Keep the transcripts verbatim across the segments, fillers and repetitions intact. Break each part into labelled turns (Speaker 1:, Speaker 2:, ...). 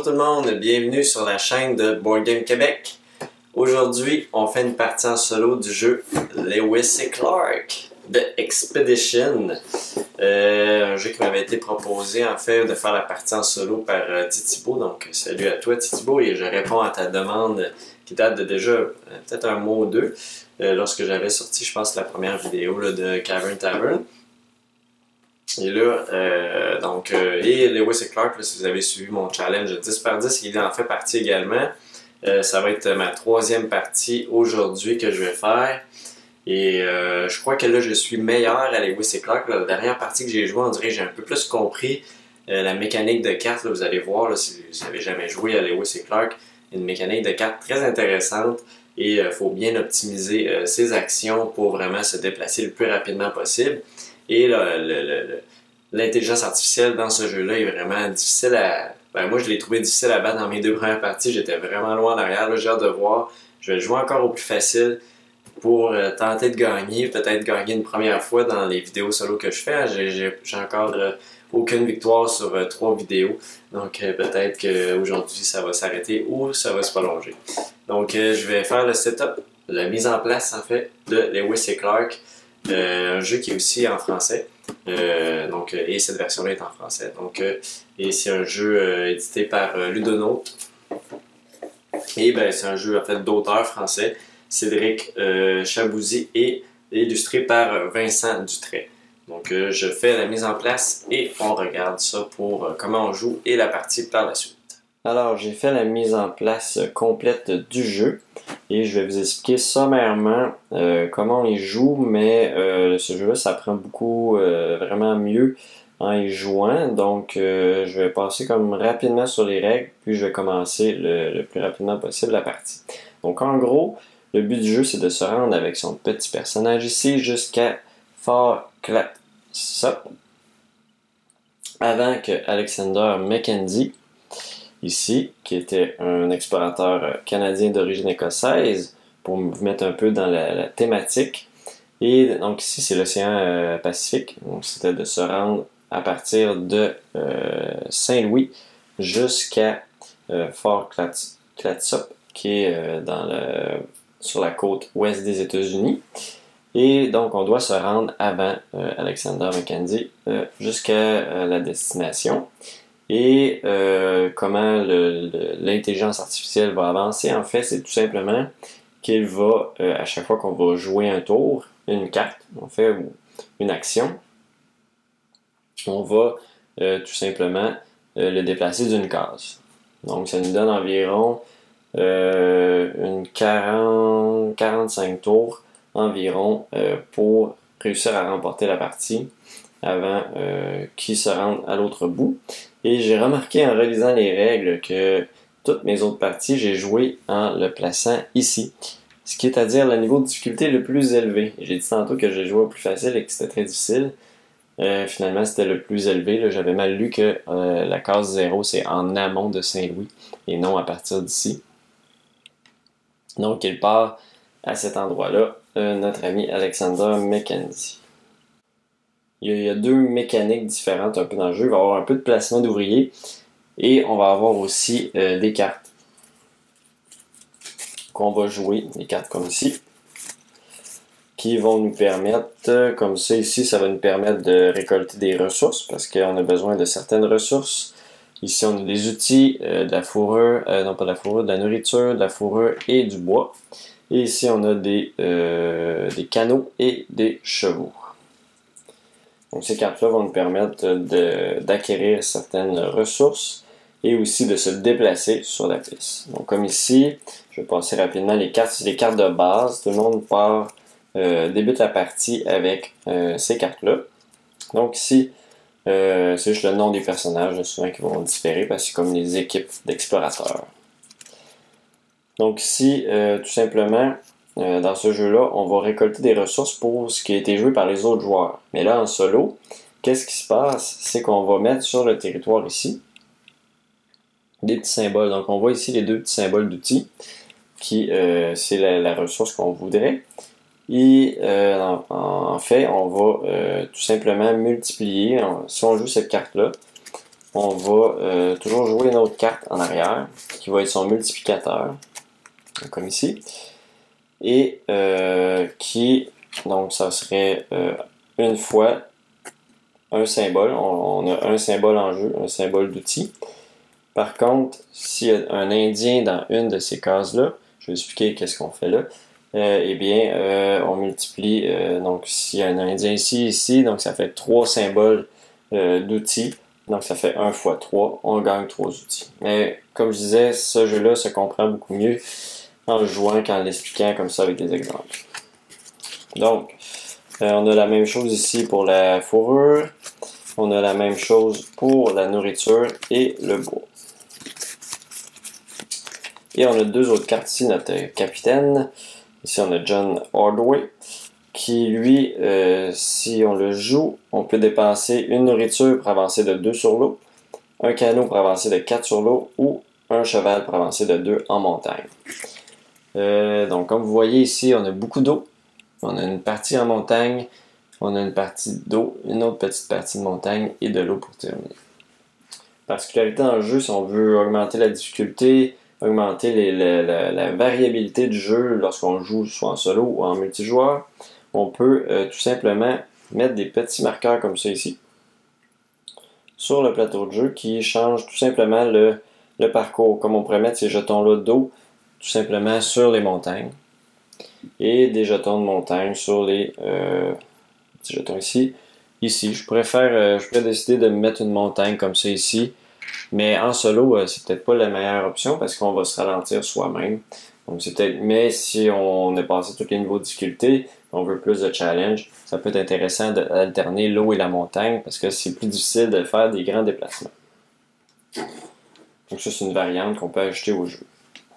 Speaker 1: tout le monde, bienvenue sur la chaîne de Board Game Québec. Aujourd'hui, on fait une partie en solo du jeu Lewis et Clark de Expedition. Euh, un jeu qui m'avait été proposé en fait de faire la partie en solo par euh, Titibo. Donc salut à toi Titibo, et je réponds à ta demande qui date de déjà euh, peut-être un mois ou deux euh, lorsque j'avais sorti, je pense, la première vidéo là, de Cavern Tavern. Et là, euh, donc, euh, et Lewis et Clark, là, si vous avez suivi mon challenge dix par dix, il en fait partie également. Euh, ça va être ma troisième partie aujourd'hui que je vais faire. Et euh, je crois que là, je suis meilleur à Lewis et Clark. Là, la dernière partie que j'ai jouée, on dirait que j'ai un peu plus compris euh, la mécanique de cartes. Là, vous allez voir, là, si vous n'avez jamais joué à Lewis et Clark, une mécanique de cartes très intéressante. Et il euh, faut bien optimiser euh, ses actions pour vraiment se déplacer le plus rapidement possible. Et l'intelligence artificielle dans ce jeu-là est vraiment difficile à... Ben, moi, je l'ai trouvé difficile à battre dans mes deux premières parties. J'étais vraiment loin en arrière. J'ai hâte de voir. Je vais le jouer encore au plus facile pour euh, tenter de gagner. Peut-être gagner une première fois dans les vidéos solo que je fais. J'ai encore euh, aucune victoire sur euh, trois vidéos. Donc, euh, peut-être qu'aujourd'hui, ça va s'arrêter ou ça va se prolonger. Donc, euh, je vais faire le setup, la mise en place, en fait, de Lewis et Clark. Euh, un jeu qui est aussi en français, euh, donc, et cette version-là est en français. Donc, euh, et c'est un jeu euh, édité par euh, Ludonote. Et ben, c'est un jeu en fait d'auteur français, Cédric euh, Chabouzy, et illustré par euh, Vincent Dutray. Donc, euh, je fais la mise en place et on regarde ça pour euh, comment on joue et la partie par la suite. Alors, j'ai fait la mise en place complète du jeu et je vais vous expliquer sommairement euh, comment on y joue, mais euh, ce jeu-là, ça prend beaucoup, euh, vraiment mieux en y jouant. Donc, euh, je vais passer comme rapidement sur les règles, puis je vais commencer le, le plus rapidement possible la partie. Donc, en gros, le but du jeu, c'est de se rendre avec son petit personnage ici jusqu'à Fort Clatsop, avant que Alexander Mackenzie, ici, qui était un explorateur canadien d'origine écossaise, pour vous mettre un peu dans la, la thématique. Et donc ici, c'est l'océan euh, Pacifique. Donc c'était de se rendre à partir de euh, Saint-Louis jusqu'à euh, Fort Clatsop, qui est euh, dans le, sur la côte ouest des États-Unis. Et donc, on doit se rendre avant euh, Alexander Mackenzie euh, jusqu'à euh, la destination. Et euh, comment l'intelligence artificielle va avancer, en fait, c'est tout simplement qu'il va, euh, à chaque fois qu'on va jouer un tour, une carte, en fait, ou une action, on va euh, tout simplement euh, le déplacer d'une case. Donc, ça nous donne environ euh, une quarante, quarante-cinq tours environ euh, pour réussir à remporter la partie avant euh, qu'il se rende à l'autre bout. Et j'ai remarqué en relisant les règles que toutes mes autres parties, j'ai joué en le plaçant ici. Ce qui est à dire le niveau de difficulté le plus élevé. J'ai dit tantôt que j'ai joué au plus facile et que c'était très difficile. Euh, finalement, c'était le plus élevé. J'avais mal lu que euh, la case zéro, c'est en amont de Saint-Louis et non à partir d'ici. Donc, il part à cet endroit-là, euh, notre ami Alexander Mackenzie. Il y a deux mécaniques différentes un peu dans le jeu. Il va y avoir un peu de placement d'ouvriers et on va avoir aussi euh, des cartes qu'on va jouer, des cartes comme ici, qui vont nous permettre, comme ça ici, ça va nous permettre de récolter des ressources parce qu'on a besoin de certaines ressources. Ici, on a des outils, euh, de la fourrure, euh, non pas de la fourrure, de la nourriture, de la fourrure et du bois. Et ici, on a des, euh, des canaux et des chevaux. Donc, ces cartes-là vont nous permettre d'acquérir certaines ressources et aussi de se déplacer sur la piste. Donc, comme ici, je vais passer rapidement les cartes. C'est les cartes de base. Tout le monde part, euh, débute la partie avec euh, ces cartes-là. Donc, ici, euh, c'est juste le nom des personnages, souvent qui vont différer parce que c'est comme les équipes d'explorateurs. Donc, ici, euh, tout simplement, Euh, dans ce jeu-là, on va récolter des ressources pour ce qui a été joué par les autres joueurs. Mais là, en solo, qu'est-ce qui se passe? C'est qu'on va mettre sur le territoire ici des petits symboles. Donc, on voit ici les deux petits symboles d'outils, qui euh, c'est la, la ressource qu'on voudrait. Et euh, en, en fait, on va euh, tout simplement multiplier. Si on joue cette carte-là, on va euh, toujours jouer une autre carte en arrière, qui va être son multiplicateur, comme ici, et euh, qui, donc ça serait euh, une fois un symbole, on, on a un symbole en jeu, un symbole d'outil. Par contre, s'il y a un indien dans une de ces cases-là, je vais expliquer qu'est-ce qu'on fait là, euh, eh bien, euh, on multiplie, euh, donc s'il y a un indien ici, ici, donc ça fait trois symboles euh, d'outils, donc ça fait un fois trois, on gagne trois outils. Mais comme je disais, ce jeu-là se comprend beaucoup mieux en le jouant qu'en l'expliquant comme ça avec des exemples. Donc, euh, on a la même chose ici pour la fourrure, on a la même chose pour la nourriture et le bois. Et on a deux autres cartes ici, notre capitaine. Ici, on a John Ordway, qui lui, euh, si on le joue, on peut dépenser une nourriture pour avancer de deux sur l'eau, un canot pour avancer de quatre sur l'eau, ou un cheval pour avancer de deux en montagne. Euh, donc, comme vous voyez ici, on a beaucoup d'eau. On a une partie en montagne, on a une partie d'eau, une autre petite partie de montagne et de l'eau pour terminer. Particularité dans le jeu, si on veut augmenter la difficulté, augmenter les, la, la, la variabilité du jeu lorsqu'on joue soit en solo ou en multijoueur, on peut euh, tout simplement mettre des petits marqueurs comme ça ici sur le plateau de jeu qui changent tout simplement le, le parcours. Comme on pourrait mettre ces jetons-là d'eau tout simplement sur les montagnes et des jetons de montagne sur les euh, petits jetons ici. Ici, je pourrais faire, euh, je pourrais décider de mettre une montagne comme ça ici. Mais en solo, euh, c'est peut-être pas la meilleure option parce qu'on va se ralentir soi-même. Donc c'est peut-être. Mais si on est passé tous les niveaux de difficulté, on veut plus de challenge, ça peut être intéressant d'alterner l'eau et la montagne parce que c'est plus difficile de faire des grands déplacements. Donc ça, c'est une variante qu'on peut ajouter au jeu.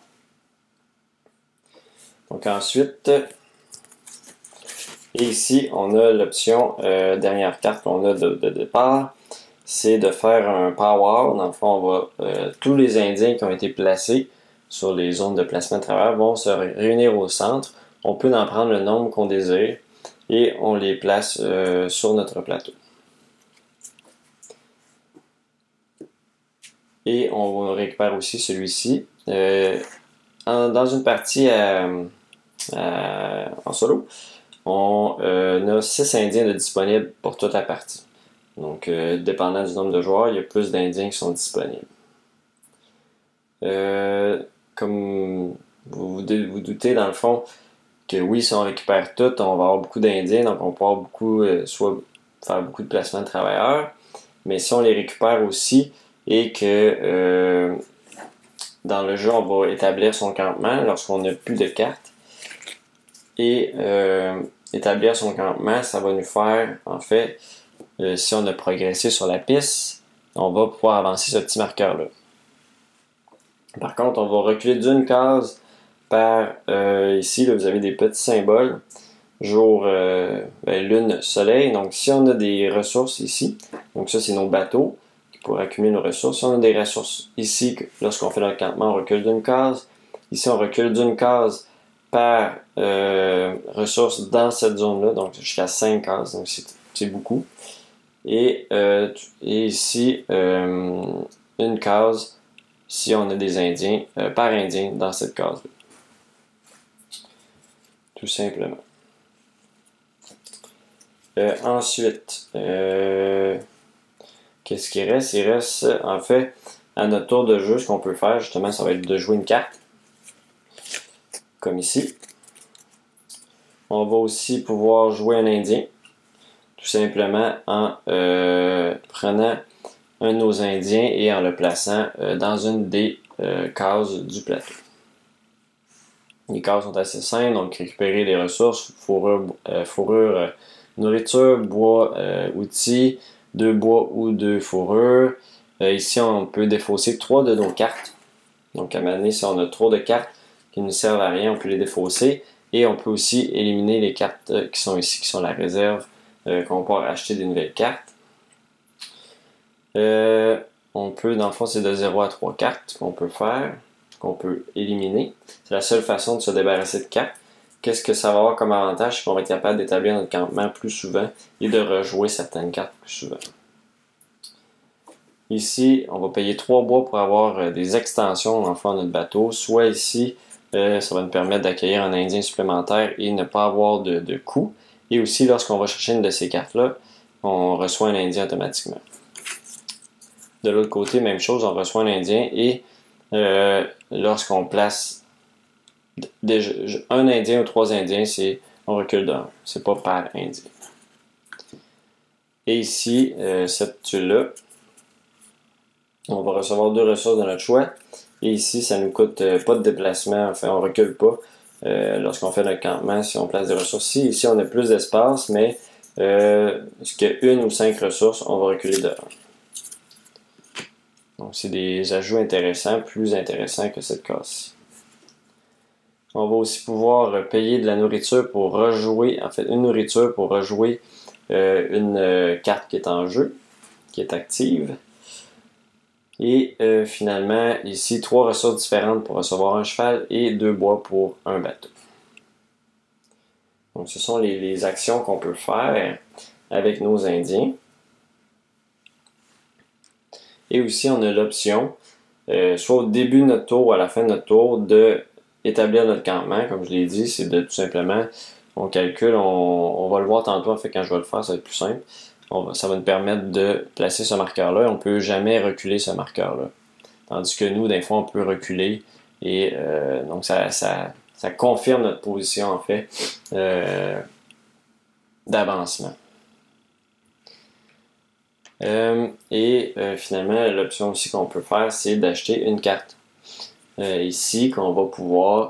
Speaker 1: Donc ensuite, et ici, on a l'option euh, dernière carte qu'on a de, de départ. C'est de faire un power. Dans le fond, on va, euh, tous les Indiens qui ont été placés sur les zones de placement de travail vont se réunir au centre. On peut en prendre le nombre qu'on désire et on les place euh, sur notre plateau. Et on récupère aussi celui-ci. Euh, en, dans une partie à, à, en solo, on euh, a six Indiens de disponibles pour toute la partie. Donc, euh, dépendant du nombre de joueurs, il y a plus d'Indiens qui sont disponibles. Euh, comme vous vous doutez, dans le fond, que oui, si on récupère tout, on va avoir beaucoup d'Indiens, donc on peut avoir beaucoup, euh, soit faire beaucoup de placements de travailleurs. Mais si on les récupère aussi et que euh, dans le jeu, on va établir son campement lorsqu'on n'a plus de cartes. Et euh, établir son campement, ça va nous faire, en fait, Euh, si on a progressé sur la piste, on va pouvoir avancer ce petit marqueur-là. Par contre, on va reculer d'une case par euh, ici, là, vous avez des petits symboles, jour, euh, ben, lune, soleil. Donc, si on a des ressources ici, donc ça, c'est nos bateaux pour accumuler nos ressources. Si on a des ressources ici, lorsqu'on fait notre campement, on recule d'une case. Ici, on recule d'une case par euh, ressources dans cette zone-là, donc jusqu'à cinq cases, donc c'est beaucoup. Et, euh, et ici, euh, une case si on a des Indiens, euh, par Indien dans cette case-là. Tout simplement. Euh, ensuite, euh, qu'est-ce qui reste? Il reste, en fait, à notre tour de jeu, ce qu'on peut faire, justement, ça va être de jouer une carte. Comme ici. On va aussi pouvoir jouer un Indien. Tout simplement en euh, prenant un de nos Indiens et en le plaçant euh, dans une des euh, cases du plateau. Les cases sont assez simples, donc récupérer les ressources, fourrure, euh, fourrure euh, nourriture, bois, euh, outils, deux bois ou deux fourrures. Euh, ici, on peut défausser trois de nos cartes. Donc à un moment donné, si on a trop de cartes qui ne nous servent à rien, on peut les défausser. Et on peut aussi éliminer les cartes euh, qui sont ici, qui sont la réserve, euh, qu'on peut acheter des nouvelles cartes. Euh, on peut, dans le fond, c'est de zéro à trois cartes qu'on peut faire, qu'on peut éliminer. C'est la seule façon de se débarrasser de cartes. Qu'est-ce que ça va avoir comme avantage? C'est qu'on va être capable d'établir notre campement plus souvent et de rejouer certaines cartes plus souvent. Ici, on va payer trois bois pour avoir euh, des extensions en fond de notre bateau. Soit ici, euh, ça va nous permettre d'accueillir un Indien supplémentaire et ne pas avoir de, de coût. Et aussi, lorsqu'on va chercher une de ces cartes-là, on reçoit un Indien automatiquement. De l'autre côté, même chose, on reçoit un Indien et euh, lorsqu'on place déjà, un Indien ou trois Indiens, c'est on recule d'un. C'est pas par Indien. Et ici, euh, cette tuile-là, on va recevoir deux ressources de notre choix. Et ici, ça nous coûte euh, pas de déplacement. Enfin, on recule pas euh, lorsqu'on fait notre campement si on place des ressources ici. Ici, on a plus d'espace, mais euh, ce que une ou cinq ressources, on va reculer de un. Donc, c'est des ajouts intéressants, plus intéressants que cette case-ci. On va aussi pouvoir payer de la nourriture pour rejouer, en fait, une nourriture pour rejouer euh, une euh, carte qui est en jeu, qui est active. Et euh, finalement, ici, trois ressources différentes pour recevoir un cheval et deux bois pour un bateau. Donc, ce sont les, les actions qu'on peut faire avec nos Indiens. Et aussi, on a l'option, euh, soit au début de notre tour ou à la fin de notre tour, de établir notre campement. Comme je l'ai dit, c'est de tout simplement, on calcule, on, on va le voir tantôt, en fait, quand je vais le faire, ça va être plus simple. On va, ça va nous permettre de placer ce marqueur-là. On ne peut jamais reculer ce marqueur-là. Tandis que nous, des fois, on peut reculer. Et euh, donc, ça, ça, ça confirme notre position, en fait, euh, d'avancement. Euh, et euh, finalement, l'option aussi qu'on peut faire, c'est d'acheter une carte. Euh, ici, qu'on va pouvoir...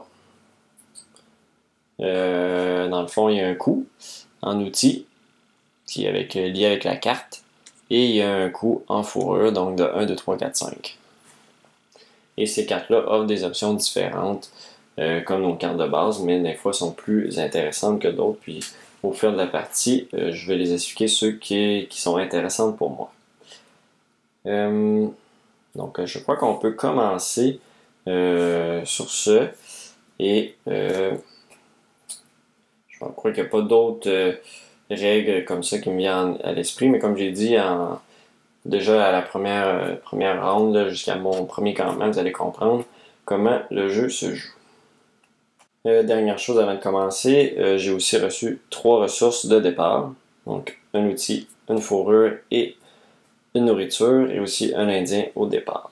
Speaker 1: Euh, dans le fond, il y a un coût en outil qui est avec, lié avec la carte. Et il y a un coût en fourrure, donc de un, deux, trois, quatre, cinq. Et ces cartes-là offrent des options différentes, euh, comme nos cartes de base, mais des fois sont plus intéressantes que d'autres. Puis au fil de la partie, euh, je vais les expliquer ceux qui, qui sont intéressantes pour moi. Euh, donc je crois qu'on peut commencer euh, sur ce. Et euh, je crois qu'il n'y a pas d'autres euh, règles comme ça qui me viennent à l'esprit, mais comme j'ai dit en, déjà à la première, euh, première round, jusqu'à mon premier campement, vous allez comprendre comment le jeu se joue. Euh, dernière chose avant de commencer, euh, j'ai aussi reçu trois ressources de départ. Donc un outil, une fourrure et une nourriture, et aussi un indien au départ.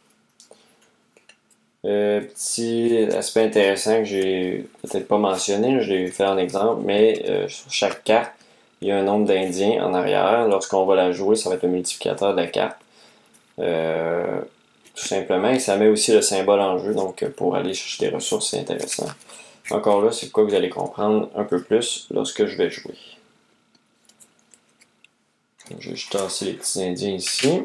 Speaker 1: Euh, petit aspect intéressant que j'ai peut-être pas mentionné, je l'ai fait en exemple, mais euh, sur chaque carte, il y a un nombre d'indiens en arrière. Lorsqu'on va la jouer, ça va être le multiplicateur de la carte. Euh, tout simplement, et ça met aussi le symbole en jeu, donc pour aller chercher des ressources, c'est intéressant. Encore là, c'est quoi que vous allez comprendre un peu plus lorsque je vais jouer. Donc, je vais juste tasser les petits indiens ici.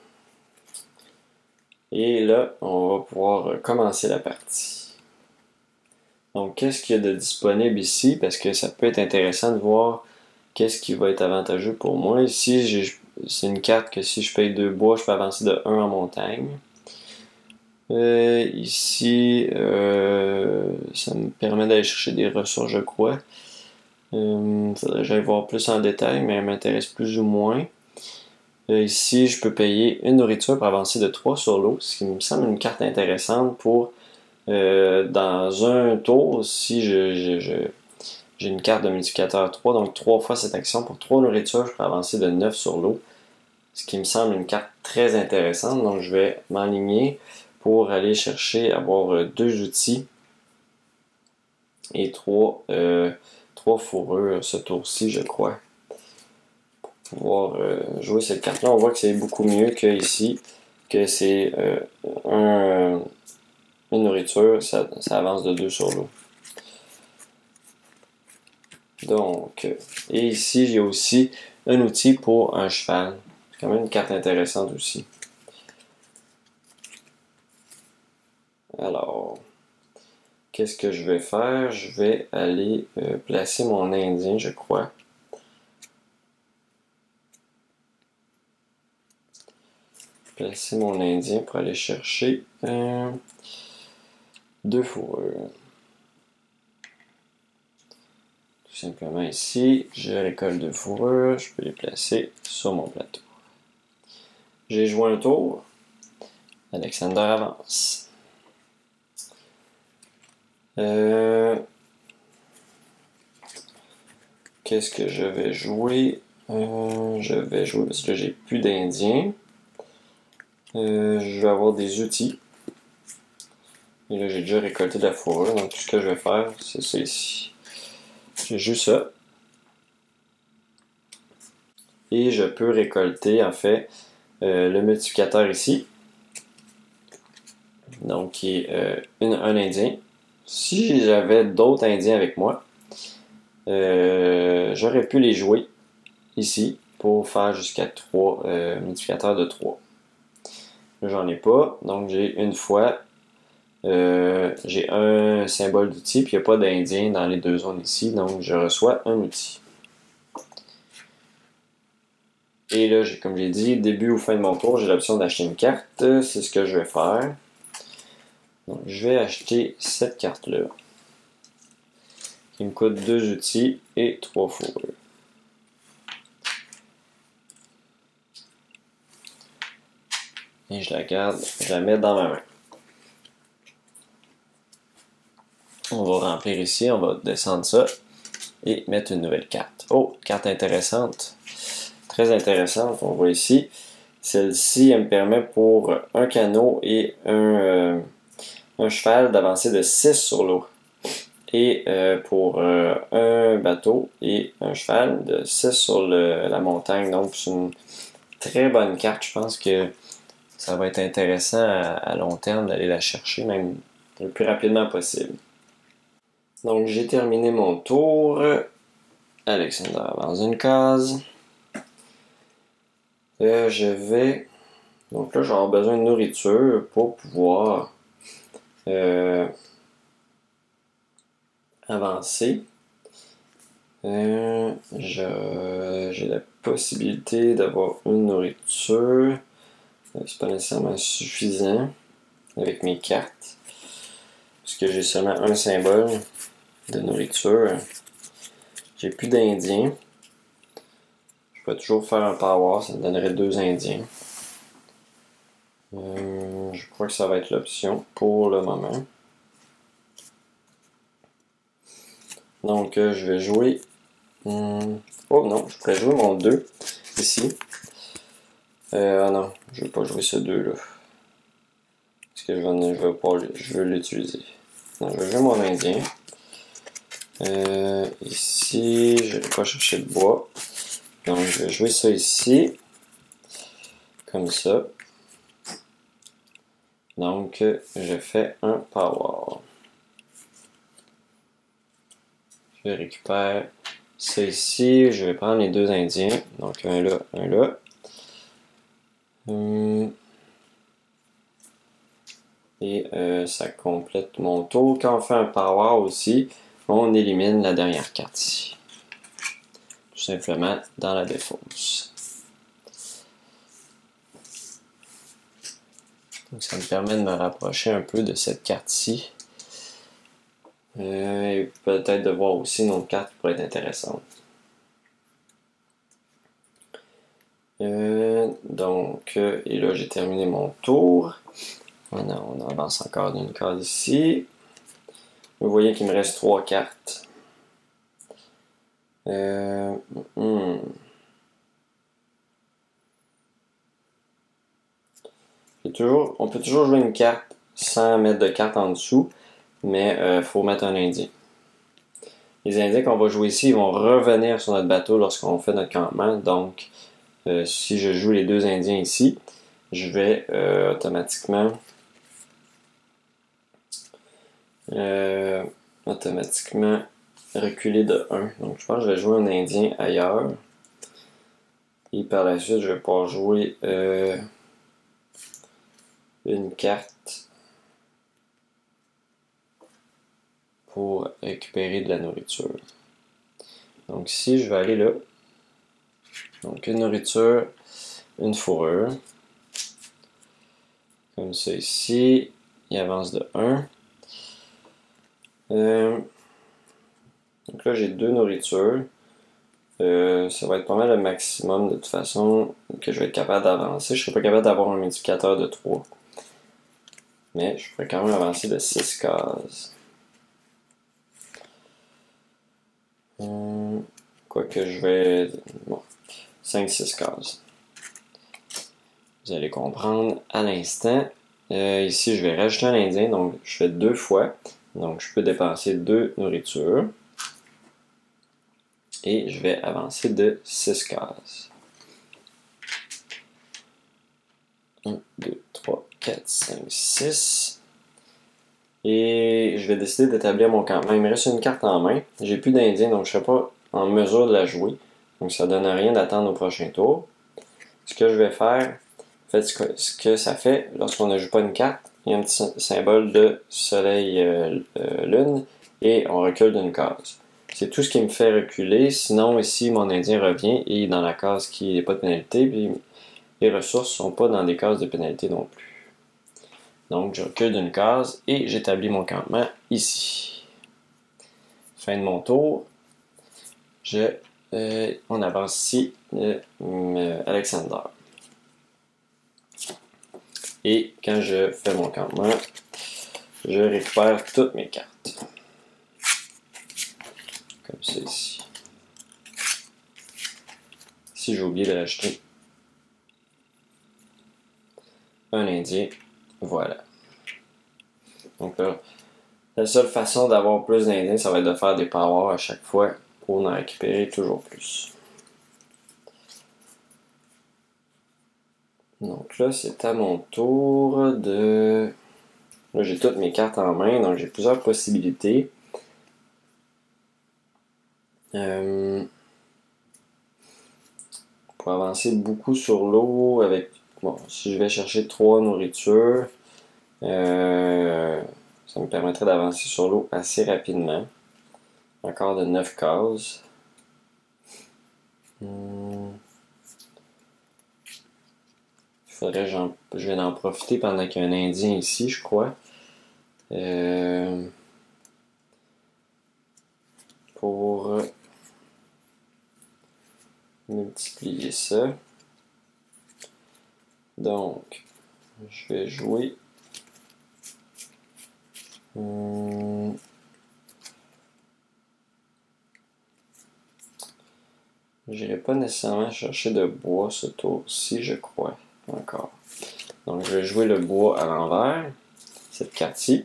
Speaker 1: Et là, on va pouvoir commencer la partie. Donc, qu'est-ce qu'il y a de disponible ici? Parce que ça peut être intéressant de voir qu'est-ce qui va être avantageux pour moi. Ici, c'est une carte que si je paye deux bois, je peux avancer de un en montagne. Euh, ici, euh, ça me permet d'aller chercher des ressources, je crois. Euh, faudrait que j'aille voir plus en détail, mais elle m'intéresse plus ou moins. Euh, ici, je peux payer une nourriture pour avancer de trois sur l'eau, ce qui me semble une carte intéressante pour, euh, dans un tour, si je, je, je, j'ai une carte de multiplicateur trois, donc trois fois cette action pour trois nourritures, je peux avancer de neuf sur l'eau, ce qui me semble une carte très intéressante, donc je vais m'enligner pour aller chercher, avoir deux outils et trois, euh, trois fourrures ce tour-ci, je crois. Pour pouvoir euh, jouer cette carte-là, on voit que c'est beaucoup mieux que ici, que c'est euh, un, une nourriture, ça, ça avance de deux sur l'eau. Donc, et ici, j'ai aussi un outil pour un cheval. C'est quand même une carte intéressante aussi. Alors, qu'est-ce que je vais faire? Je vais aller euh, placer mon indien, je crois. Placer mon indien pour aller chercher euh, deux fourrures. Tout simplement ici, je récolte deux fourrures, je peux les placer sur mon plateau. J'ai joué un tour. Alexander avance. Euh... Qu'est-ce que je vais jouer? Euh, je vais jouer parce que là j'ai plus d'Indiens. Euh, je vais avoir des outils. Et là j'ai déjà récolté de la fourrure, donc tout ce que je vais faire, c'est ça ici. J'ai juste ça. Et je peux récolter en fait euh, le multiplicateur ici. Donc qui est euh, une, un Indien. Si j'avais d'autres Indiens avec moi, euh, j'aurais pu les jouer ici pour faire jusqu'à trois euh, multiplicateurs de trois. Là, j'en ai pas, donc j'ai une fois, euh, j'ai un symbole d'outil, puis il n'y a pas d'Indien dans les deux zones ici, donc je reçois un outil. Et là, comme j'ai dit, début ou fin de mon tour, j'ai l'option d'acheter une carte, c'est ce que je vais faire. Donc je vais acheter cette carte-là, qui me coûte deux outils et trois fourrures. Et je la garde, je la mets dans ma main. On va remplir ici, on va descendre ça et mettre une nouvelle carte. Oh, carte intéressante. Très intéressante, on voit ici. Celle-ci, elle me permet pour un canot et un, euh, un cheval d'avancer de six sur l'eau. Et euh, pour euh, un bateau et un cheval de six sur le, la montagne. Donc c'est une très bonne carte. Je pense que ça va être intéressant à, à long terme d'aller la chercher, même le plus rapidement possible. Donc j'ai terminé mon tour. Alexander avance une case. Euh, je vais... Donc là, j'aurai besoin de nourriture pour pouvoir euh, avancer. Euh, j'ai la possibilité d'avoir une nourriture. C'est pas nécessairement suffisant avec mes cartes. Puisque j'ai seulement un symbole de nourriture. J'ai plus d'Indiens. Je peux toujours faire un power, ça me donnerait deux Indiens. Euh, je crois que ça va être l'option pour le moment. Donc euh, je vais jouer. Hum, oh non, je pourrais jouer mon deux ici. Euh, ah non, je ne vais pas jouer ce deux là. Parce que je vais, je vais pas je veux l'utiliser. Non, je vais jouer mon Indien. Euh, ici, je vais pas chercher de bois. Donc je vais jouer ça ici. Comme ça. Donc je fais un power. Je récupère ça ici. Je vais prendre les deux Indiens. Donc un là, un là. Hum. Et euh, ça complète mon tour. Quand on fait un power aussi, on élimine la dernière carte ici. Tout simplement dans la défausse. Donc ça me permet de me rapprocher un peu de cette carte-ci. Euh, et peut-être de voir aussi une autre carte qui pourrait être intéressante. Euh, donc, euh, et là j'ai terminé mon tour. On, a, on avance encore d'une case ici. Vous voyez qu'il me reste trois cartes. Euh, hmm. Toujours, on peut toujours jouer une carte sans mettre de carte en dessous, mais il euh, faut mettre un indien. Les indiens qu'on va jouer ici, ils vont revenir sur notre bateau lorsqu'on fait notre campement. Donc, euh, si je joue les deux indiens ici, je vais euh, automatiquement euh, automatiquement reculer de un. Donc, je pense que je vais jouer un indien ailleurs. Et par la suite, je vais pouvoir jouer euh, une carte pour récupérer de la nourriture. Donc ici, je vais aller là. Donc une nourriture, une fourrure. Comme ça ici. Il avance de un. Euh, donc là, j'ai deux nourritures. Euh, ça va être pas mal le maximum de toute façon que je vais être capable d'avancer. Je serai pas capable d'avoir un multiplicateur de trois. Mais je pourrais quand même avancer de six cases. Hum, Quoique je vais... Bon, cinq six cases. Vous allez comprendre à l'instant. Euh, ici, je vais rajouter un indien, donc je fais deux fois. Donc, je peux dépenser deux nourritures. Et je vais avancer de six cases. un, deux, trois, quatre, cinq, six. Et je vais décider d'établir mon campement. Il me reste une carte en main. J'ai plus d'Indien, donc je ne serai pas en mesure de la jouer. Donc ça ne donne rien d'attendre au prochain tour. Ce que je vais faire, en fait, ce que, ce que ça fait, lorsqu'on ne joue pas une carte, il y a un petit symbole de soleil euh, euh, lune et on recule d'une case. C'est tout ce qui me fait reculer. Sinon, ici, mon Indien revient et dans la case qui n'est pas de pénalité, puis les ressources ne sont pas dans des cases de pénalité non plus. Donc, je recule d'une case et j'établis mon campement ici. Fin de mon tour. Je, euh, on avance ici, euh, euh, Alexander. Et quand je fais mon campement, je récupère toutes mes cartes. Comme ça ici. Si j'ai oublié de rajouter un Indien, voilà. Donc là, la seule façon d'avoir plus d'Indiens, ça va être de faire des powers à chaque fois pour en récupérer toujours plus. Donc là, c'est à mon tour de... Là, j'ai toutes mes cartes en main, donc j'ai plusieurs possibilités. Euh... Pour avancer beaucoup sur l'eau avec... Bon, si je vais chercher trois nourritures, euh... ça me permettrait d'avancer sur l'eau assez rapidement. Encore de neuf cases. Hmm. Faudrait j'en... Je vais en profiter pendant qu'il y a un Indien ici, je crois. Euh... Pour multiplier ça. Donc, je vais jouer. Hmm. Je n'irai pas nécessairement chercher de bois ce tour-ci, je crois, encore. Donc, je vais jouer le bois à l'envers, cette carte-ci.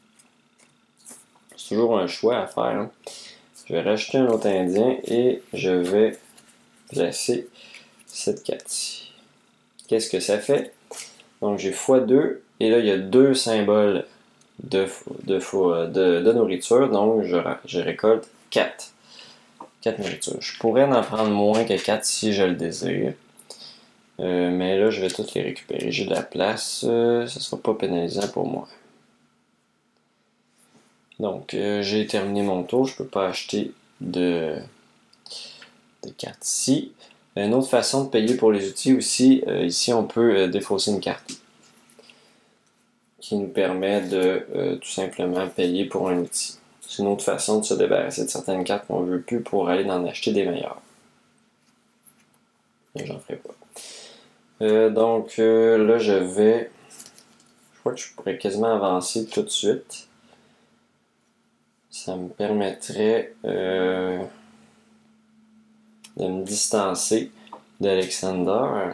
Speaker 1: C'est toujours un choix à faire. Hein. Je vais rajouter un autre Indien et je vais placer cette carte-ci. Qu'est-ce que ça fait? Donc, j'ai fois deux et là, il y a deux symboles de, de, de, de nourriture. Donc, je, je récolte quatre. quatre nourritures. Je pourrais en prendre moins que quatre si je le désire. Euh, mais là, je vais toutes les récupérer. J'ai de la place. Euh, ça ne sera pas pénalisant pour moi. Donc, euh, j'ai terminé mon tour. Je ne peux pas acheter de, de cartes ici. Une autre façon de payer pour les outils aussi, euh, ici, on peut euh, défausser une carte qui nous permet de euh, tout simplement payer pour un outil. C'est une autre façon de se débarrasser de certaines cartes qu'on ne veut plus pour aller en acheter des meilleures. Mais j'en ferai pas. Euh, donc euh, là, je vais... Je crois que je pourrais quasiment avancer tout de suite. Ça me permettrait euh, de me distancer d'Alexander.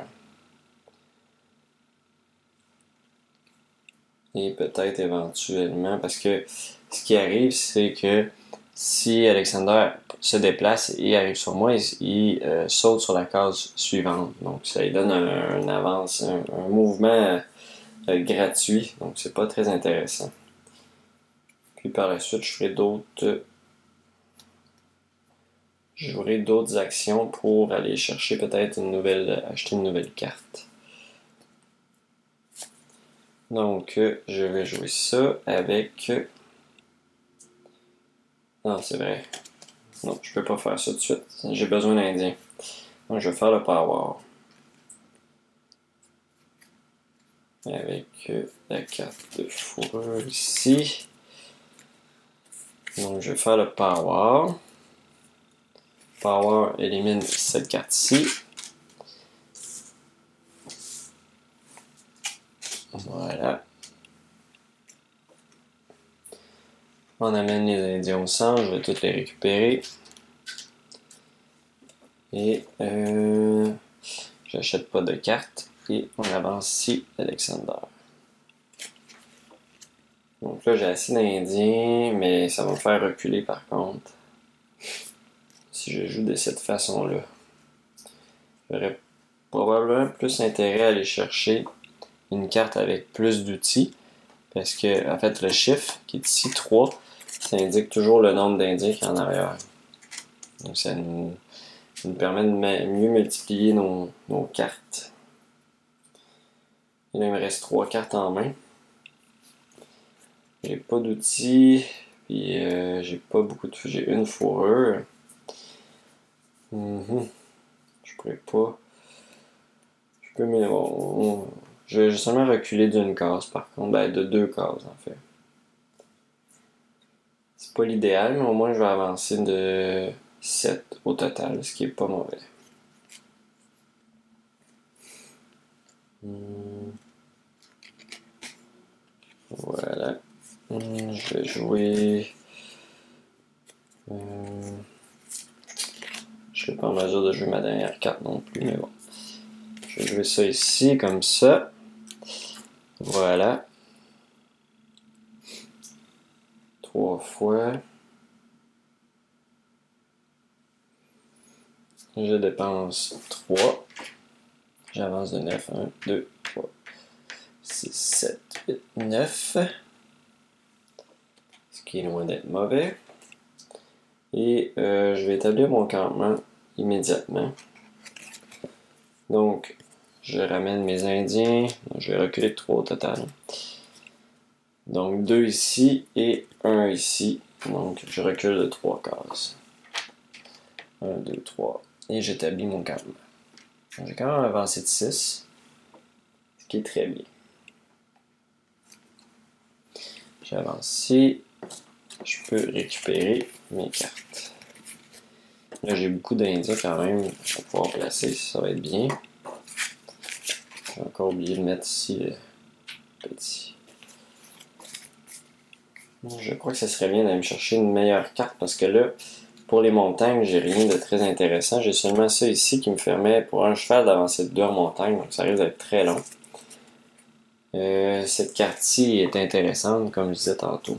Speaker 1: Et peut-être éventuellement, parce que ce qui arrive, c'est que si Alexander se déplace et arrive sur moi, il, il euh, saute sur la case suivante. Donc ça lui donne un, un avance, un, un mouvement euh, gratuit. Donc c'est pas très intéressant. Puis par la suite, je ferai d'autres. Je ferai d'autres actions pour aller chercher peut-être une nouvelle. Acheter une nouvelle carte. Donc je vais jouer ça avec. Non, c'est vrai. Non, je peux pas faire ça tout de suite. J'ai besoin d'Indien. Donc je vais faire le power. Avec euh, la carte de fourrure ici. Donc je vais faire le power. Power élimine cette carte-ci. Voilà. On amène les Indiens au centre, je vais toutes les récupérer. Et euh, j'achète pas de cartes. Et on avance ici, Alexander. Donc là, j'ai assez d'Indiens, mais ça va me faire reculer par contre. Si je joue de cette façon-là. J'aurais probablement plus intérêt à aller chercher une carte avec plus d'outils. Parce que, en fait, le chiffre qui est ici, trois, ça indique toujours le nombre d'Indiens qui est en arrière. Donc ça nous, ça nous permet de mieux multiplier nos, nos cartes. Et là, il me reste trois cartes en main. J'ai pas d'outils, puis euh, j'ai pas beaucoup de... J'ai une fourrure. Mm-hmm. Je pourrais pas... Je peux... Mais bon, je vais seulement reculer d'une case par contre, ben de deux cases en fait. C'est pas l'idéal, mais au moins je vais avancer de sept au total, ce qui est pas mauvais. Hmm. Voilà. Hmm, je vais jouer... Euh... Je suis pas en mesure de jouer ma dernière carte non plus, mais bon. Je vais jouer ça ici, comme ça. Voilà. Trois fois. Je dépense trois. J'avance de neuf. un, deux, trois, six, sept, huit, neuf. Ce qui est loin d'être mauvais. Et euh, je vais établir mon campement immédiatement. Donc, je ramène mes Indiens. Je vais reculer de trois au total. Donc, deux ici et un ici. Donc, je recule de trois cases. un, deux, trois. Et j'établis mon campement. J'ai quand même avancé de six. Ce qui est très bien. J'avance ici. Je peux récupérer mes cartes. Là, j'ai beaucoup d'Indiens quand même. Je vais pouvoir placer, ça va être bien. J'ai encore oublié de mettre ici le petit. Je crois que ce serait bien d'aller me chercher une meilleure carte parce que là, pour les montagnes, j'ai rien de très intéressant. J'ai seulement ça ici qui me permet pour un cheval d'avancer de deux montagnes, donc ça risque d'être très long. Euh, cette carte-ci est intéressante, comme je disais tantôt.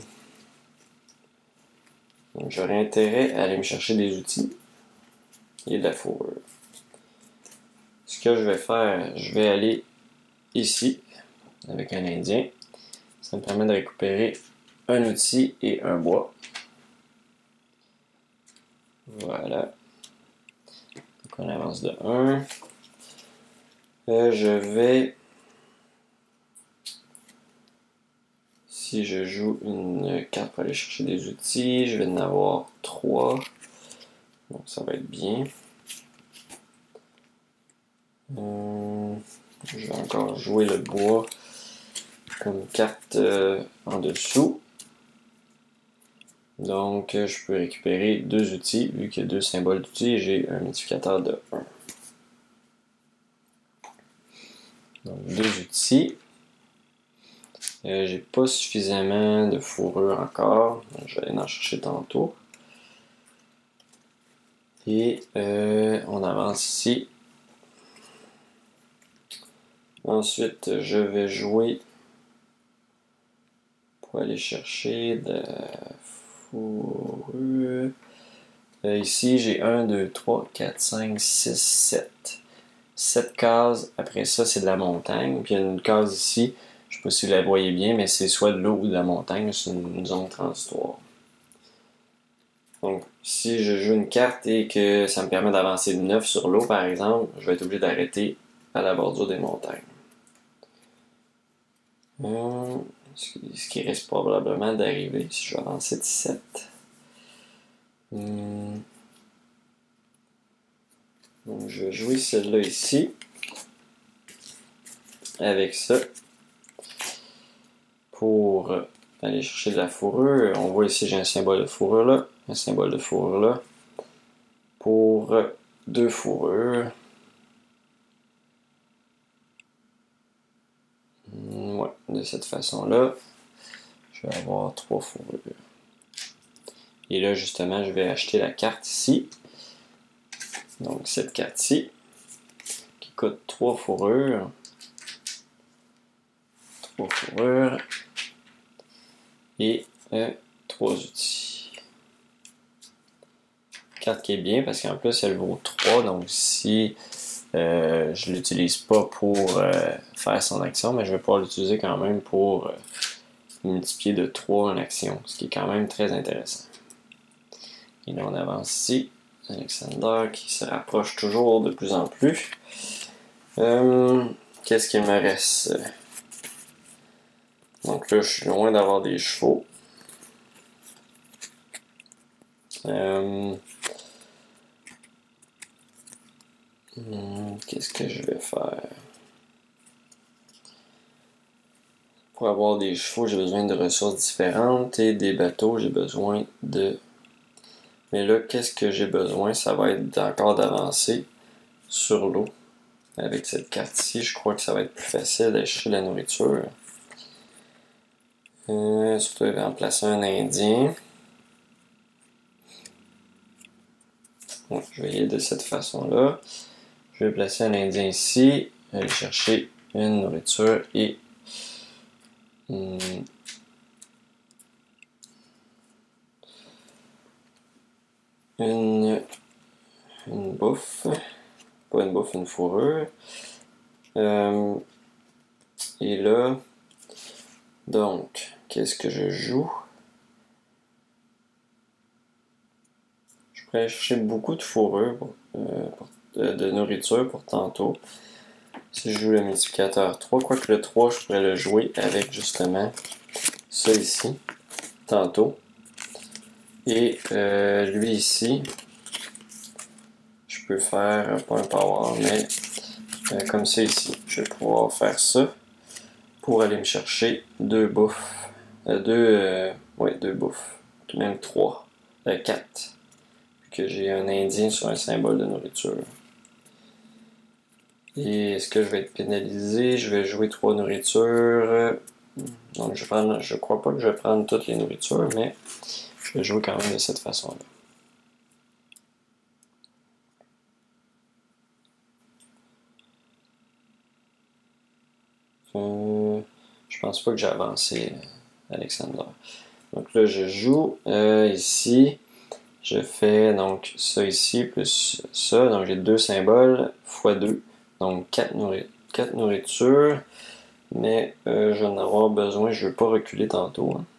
Speaker 1: Donc j'aurais intérêt à aller me chercher des outils et de la fourrure. Ce que je vais faire, je vais aller ici avec un Indien. Ça me permet de récupérer un outil et un bois. Voilà. Donc on avance de un. Euh, je vais... Si je joue une carte pour aller chercher des outils, je vais en avoir trois. Donc ça va être bien. Euh, je vais encore jouer le bois comme carte euh, en dessous. Donc euh, je peux récupérer deux outils, vu qu'il y a deux symboles d'outils, j'ai un modificateur de un. Donc deux outils. Euh, j'ai pas suffisamment de fourrure encore. Donc, je vais aller en chercher tantôt. Et euh, on avance ici. Ensuite, je vais jouer pour aller chercher de la fourrure. Euh, ici, j'ai un, deux, trois, quatre, cinq, six, sept. sept cases. Après ça, c'est de la montagne. Puis il y a une case ici. Je ne sais pas si vous la voyez bien, mais c'est soit de l'eau ou de la montagne. C'est une zone transitoire. Donc, si je joue une carte et que ça me permet d'avancer de neuf sur l'eau, par exemple, je vais être obligé d'arrêter à la bordure des montagnes. Hum, ce qui risque probablement d'arriver si je vais avancer de sept. Hum. Donc, je vais jouer celle-là ici. Avec ça. Pour aller chercher de la fourrure. On voit ici, j'ai un symbole de fourrure là. Un symbole de fourrure là. pour deux fourrures. Ouais, de cette façon-là, je vais avoir trois fourrures. Et là, justement, je vais acheter la carte ici. Donc, cette carte-ci, qui coûte trois fourrures. trois fourrures. Et euh, trois outils. Carte qui est bien parce qu'en plus, elle vaut trois. Donc, si euh, je ne l'utilise pas pour euh, faire son action, mais je vais pouvoir l'utiliser quand même pour euh, multiplier de trois en action. Ce qui est quand même très intéressant. Et là, on avance ici. Alexander qui se rapproche toujours de plus en plus. Euh, Qu'est-ce qu'il me reste? Donc là, je suis loin d'avoir des chevaux. Euh, Qu'est-ce que je vais faire? Pour avoir des chevaux, j'ai besoin de ressources différentes et des bateaux, j'ai besoin de... Mais là, qu'est-ce que j'ai besoin? Ça va être encore d'avancer sur l'eau. Avec cette carte-ci, je crois que ça va être plus facile d'acheter de la nourriture. Euh, surtout, je vais remplacer un Indien. Ouais, je vais y aller de cette façon-là. Je vais placer un Indien ici, aller chercher une nourriture et hum, une, une bouffe. Pas une bouffe, une fourrure. Euh, et là, donc, qu'est-ce que je joue? Je pourrais chercher beaucoup de fourrure, pour, euh, pour, de, de nourriture pour tantôt. Si je joue le multiplicateur trois, quoique le trois, je pourrais le jouer avec justement ça ici, tantôt. Et euh, lui ici, je peux faire, pas un power, mais euh, comme ça ici. Je vais pouvoir faire ça pour aller me chercher deux bouffes. Euh, deux, euh, ouais, deux bouffes. Même trois. Euh, quatre. Vu que j'ai un indien sur un symbole de nourriture. Et est-ce que je vais être pénalisé? Je vais jouer trois nourritures. Donc je prends, je crois pas que je vais prendre toutes les nourritures, mais je vais jouer quand même de cette façon-là. Euh, je pense pas que j'ai avancé, Alexander. Donc là, je joue euh, ici. Je fais donc ça ici plus ça. Donc j'ai deux symboles fois deux. Donc quatre nourri nourritures. Mais euh, je vais en avoir besoin. Je ne veux pas reculer tantôt. Hein.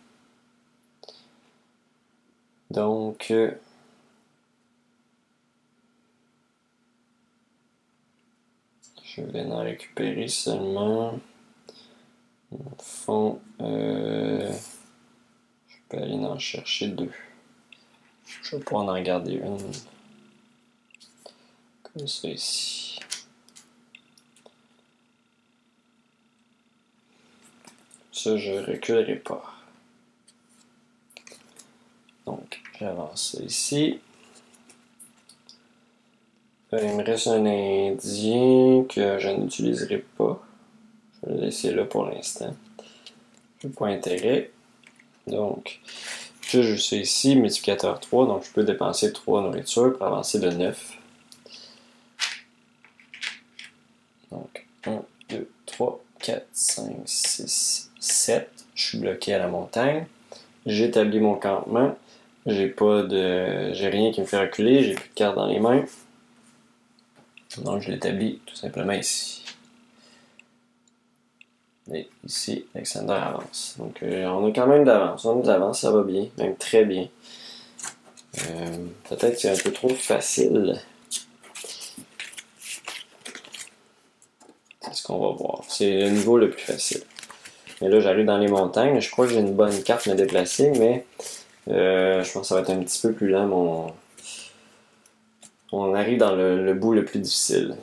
Speaker 1: Donc... Euh, je vais en récupérer seulement. Au fond, euh, je peux aller en chercher deux. Je vais pouvoir en garder une. Comme ça ici. Ça, je ne reculerai pas. Donc, j'avance ça ici. Là, il me reste un indien que je n'utiliserai pas. Je vais le laisser là pour l'instant. Je n'ai pas intérêt. Donc, je joue ça ici, multiplicateur trois. Donc, je peux dépenser trois nourritures pour avancer de neuf. Donc, un, deux, trois, quatre, cinq, six, sept. Je suis bloqué à la montagne. J'établis mon campement. J'ai pas de. J'ai rien qui me fait reculer. J'ai plus de cartes dans les mains. Donc je l'établis tout simplement ici. Et ici, Alexander avance. Donc euh, on a quand même d'avance. On a de l'avance, ça va bien, même très bien. Euh, Peut-être que c'est un peu trop facile. C'est ce qu'on va voir. C'est le niveau le plus facile. Mais là, j'arrive dans les montagnes. Je crois que j'ai une bonne carte me déplacer, mais euh, je pense que ça va être un petit peu plus lent. Mon... On arrive dans le, le bout le plus difficile.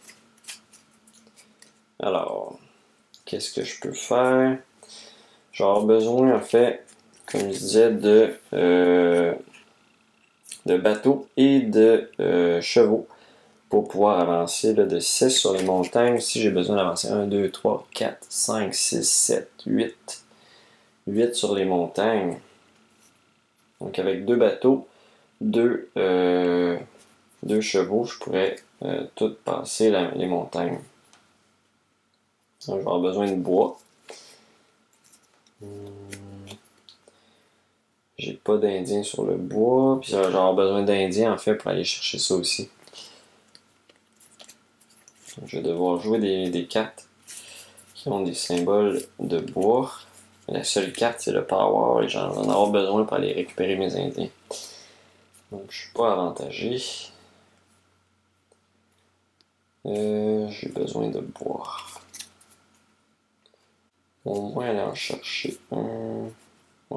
Speaker 1: Alors, qu'est-ce que je peux faire? J'aurai besoin, en fait, comme je disais, de, euh, de bateaux et de euh, chevaux pour pouvoir avancer là, de six sur les montagnes. Si j'ai besoin d'avancer un, deux, trois, quatre, cinq, six, sept, huit. huit sur les montagnes. Donc avec deux bateaux, deux, euh, deux chevaux, je pourrais euh, tout passer la, les montagnes. Donc, je vais avoir besoin de bois. Hum. J'ai pas d'Indien sur le bois, puis je vais avoir besoin d'Indien en fait pour aller chercher ça aussi. Donc, je vais devoir jouer des, des cartes qui ont des symboles de bois. La seule carte c'est le power et j'en vais en avoir besoin pour aller récupérer mes Indiens. Donc je suis pas avantagé. Euh, j'ai besoin de bois. Au moins aller en chercher un. Ouais.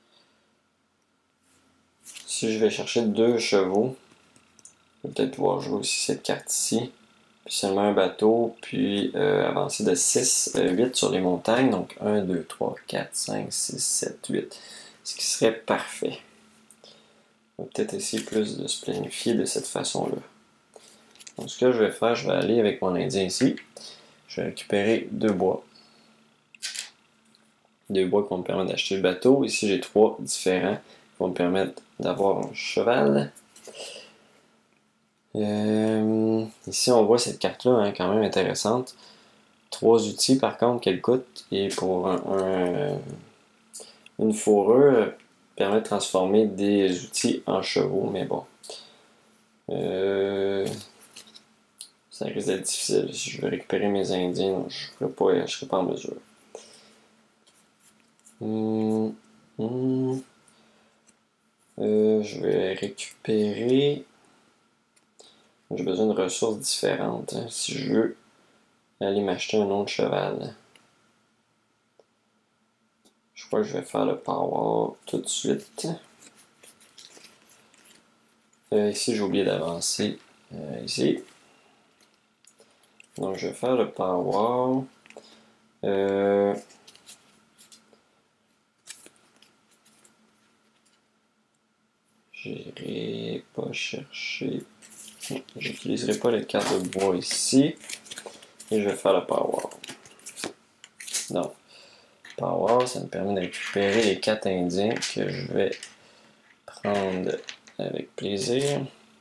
Speaker 1: Si je vais chercher deux chevaux, je vais peut-être pouvoir jouer aussi cette carte ici. Puis seulement un bateau, puis euh, avancer de six, huit sur les montagnes. Donc un, deux, trois, quatre, cinq, six, sept, huit. Ce qui serait parfait. On va peut-être essayer plus de se planifier de cette façon-là. Donc ce que je vais faire, je vais aller avec mon Indien ici. Je vais récupérer deux bois. Deux bois qui vont me permettre d'acheter le bateau. Ici j'ai trois différents qui vont me permettre d'avoir un cheval. Euh, ici on voit cette carte-là, hein, quand même intéressante. Trois outils par contre qu'elle coûte. Et pour un, un, une fourrure, permet de transformer des outils en chevaux. Mais bon. Euh, ça risque d'être difficile. Si je veux récupérer mes Indiens, donc je ne serai, serai pas en mesure. Hum, hum. Euh, je vais récupérer. J'ai besoin de ressources différentes. Hein, si je veux aller m'acheter un autre cheval. Je crois que je vais faire le power tout de suite. Euh, ici, j'ai oublié d'avancer. Euh, ici. Donc, je vais faire le power. Euh, J'irai pas chercher. J'utiliserai pas les cartes de bois ici. Et je vais faire le power. Donc, power, ça me permet de récupérer les quatre Indiens que je vais prendre avec plaisir.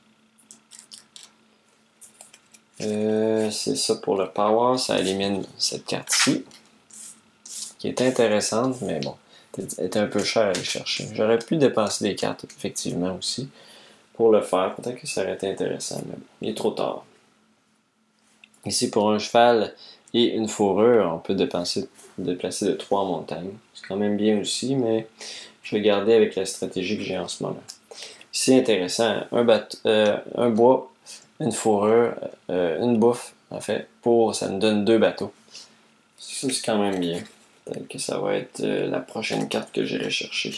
Speaker 1: Euh, c'est ça pour le power, ça élimine cette carte-ci, qui est intéressante, mais bon, elle est un peu chère à aller chercher. J'aurais pu dépenser des cartes, effectivement, aussi, pour le faire. Peut-être que ça aurait été intéressant, mais bon, il est trop tard. Ici, pour un cheval et une fourrure, on peut dépenser, déplacer de trois montagnes. C'est quand même bien aussi, mais je vais garder avec la stratégie que j'ai en ce moment. Ici, intéressant, un, bateau, euh, un bois, une fourrure, euh, une bouffe, en fait, pour, ça nous donne deux bateaux. Ça, c'est quand même bien. Peut-être que ça va être euh, la prochaine carte que j'irai chercher.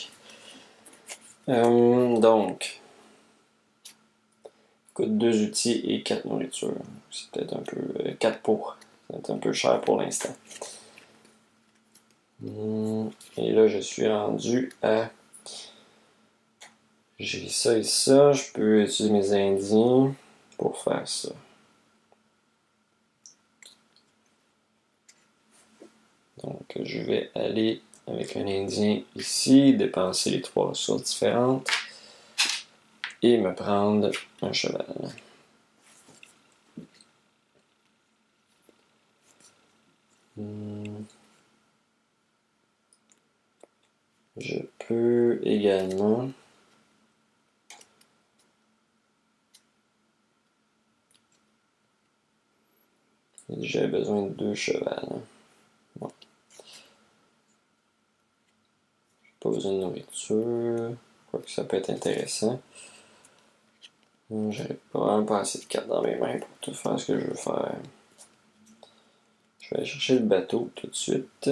Speaker 1: Euh, donc, coûte deux outils et quatre nourritures. C'est peut-être un peu, euh, quatre pour. C'est un peu cher pour l'instant. Hum, et là, je suis rendu à... J'ai ça et ça. Je peux utiliser mes Indiens pour faire ça. Donc, je vais aller avec un Indien ici, dépenser les trois ressources différentes et me prendre un cheval. Hmm. Je peux également... J'ai besoin de deux chevals. Bon. Pas besoin de nourriture. Quoique ça peut être intéressant. J'aurais vraiment pas assez de cartes dans mes mains pour tout faire ce que je veux faire. Je vais aller chercher le bateau tout de suite.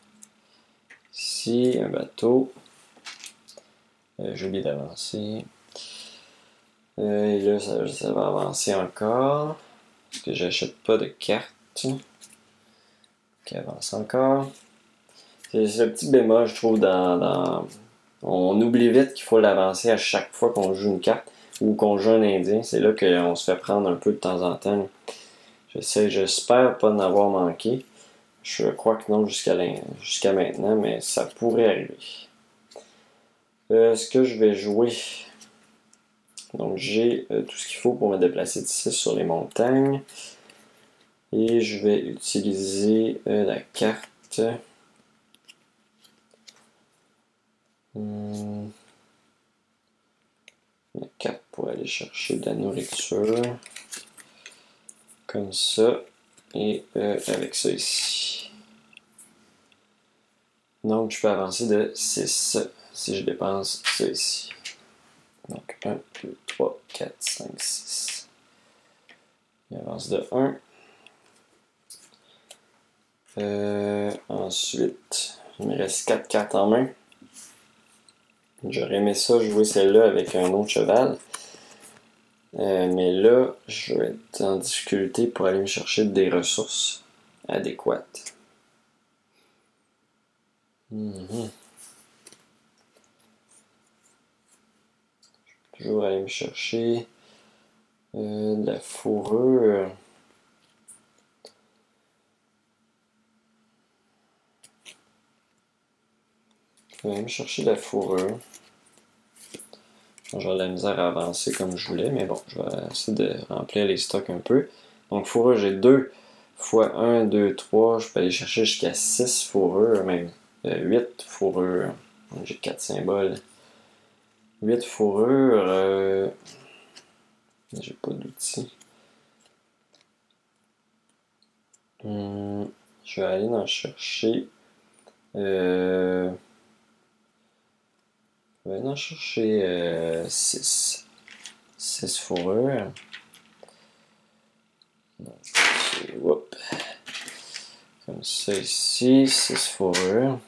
Speaker 1: Ici, un bateau. Euh, J'ai oublié d'avancer. Euh, et là, ça, ça va avancer encore. Parce que j'achète pas de cartes. Qui avance encore. C'est le petit bémol, je trouve, dans, dans... On oublie vite qu'il faut l'avancer à chaque fois qu'on joue une carte. ou qu'on joue un Indien, c'est là qu'on se fait prendre un peu de temps en temps. J'essaie, j'espère pas en avoir manqué. Je crois que non jusqu'à jusqu'à maintenant, mais ça pourrait arriver. Euh, ce que je vais jouer. Donc j'ai euh, tout ce qu'il faut pour me déplacer d'ici sur les montagnes. Et je vais utiliser euh, la carte. Hum, la carte pour aller chercher de la nourriture. Comme ça. Et euh, avec ça ici. Donc je peux avancer de six si je dépense ça ici. Donc un, deux, trois, quatre, cinq, six. Il avance de un. Euh, ensuite, il me reste quatre cartes en main. J'aurais aimé ça jouer celle-là avec un autre cheval. Euh, mais là, je vais être en difficulté pour aller me chercher des ressources adéquates. Mm-hmm. Je vais toujours aller me chercher euh, de la fourrure. Je vais aller me chercher de la fourrure. J'aurai de la misère à avancer comme je voulais, mais bon, je vais essayer de remplir les stocks un peu. Donc fourrure, j'ai deux fois un, deux, trois. Je peux aller chercher jusqu'à six fourrures, même euh, huit fourrures. Donc j'ai quatre symboles. huit fourrures. Euh... J'ai pas d'outils. Hum, je vais aller en chercher. Euh... Je vais en chercher euh, six. six fourrures. Donc, whoop. Comme ça ici, six fourrures.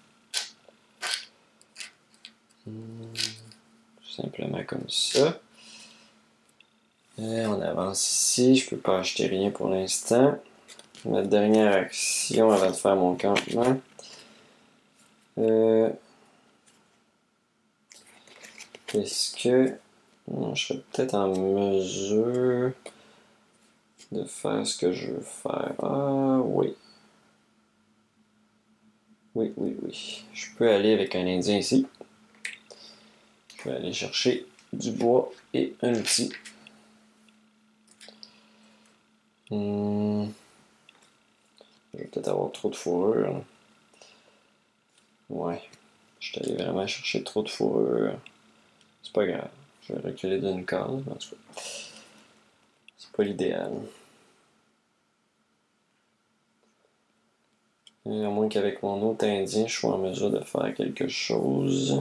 Speaker 1: Hum, tout simplement comme ça. Et on avance ici. Je peux pas acheter rien pour l'instant. Ma dernière action avant de faire mon campement. Euh, Est-ce que non, je serais peut-être en mesure de faire ce que je veux faire? Ah oui. Oui, oui, oui. Je peux aller avec un Indien ici. Je vais aller chercher du bois et un outil. Hmm. Je vais peut-être avoir trop de fourrure. Ouais. Je suis allé vraiment chercher trop de fourrure. C'est pas grave. Je vais reculer d'une case, en tout cas. C'est pas l'idéal. À moins qu'avec mon autre Indien, je sois en mesure de faire quelque chose.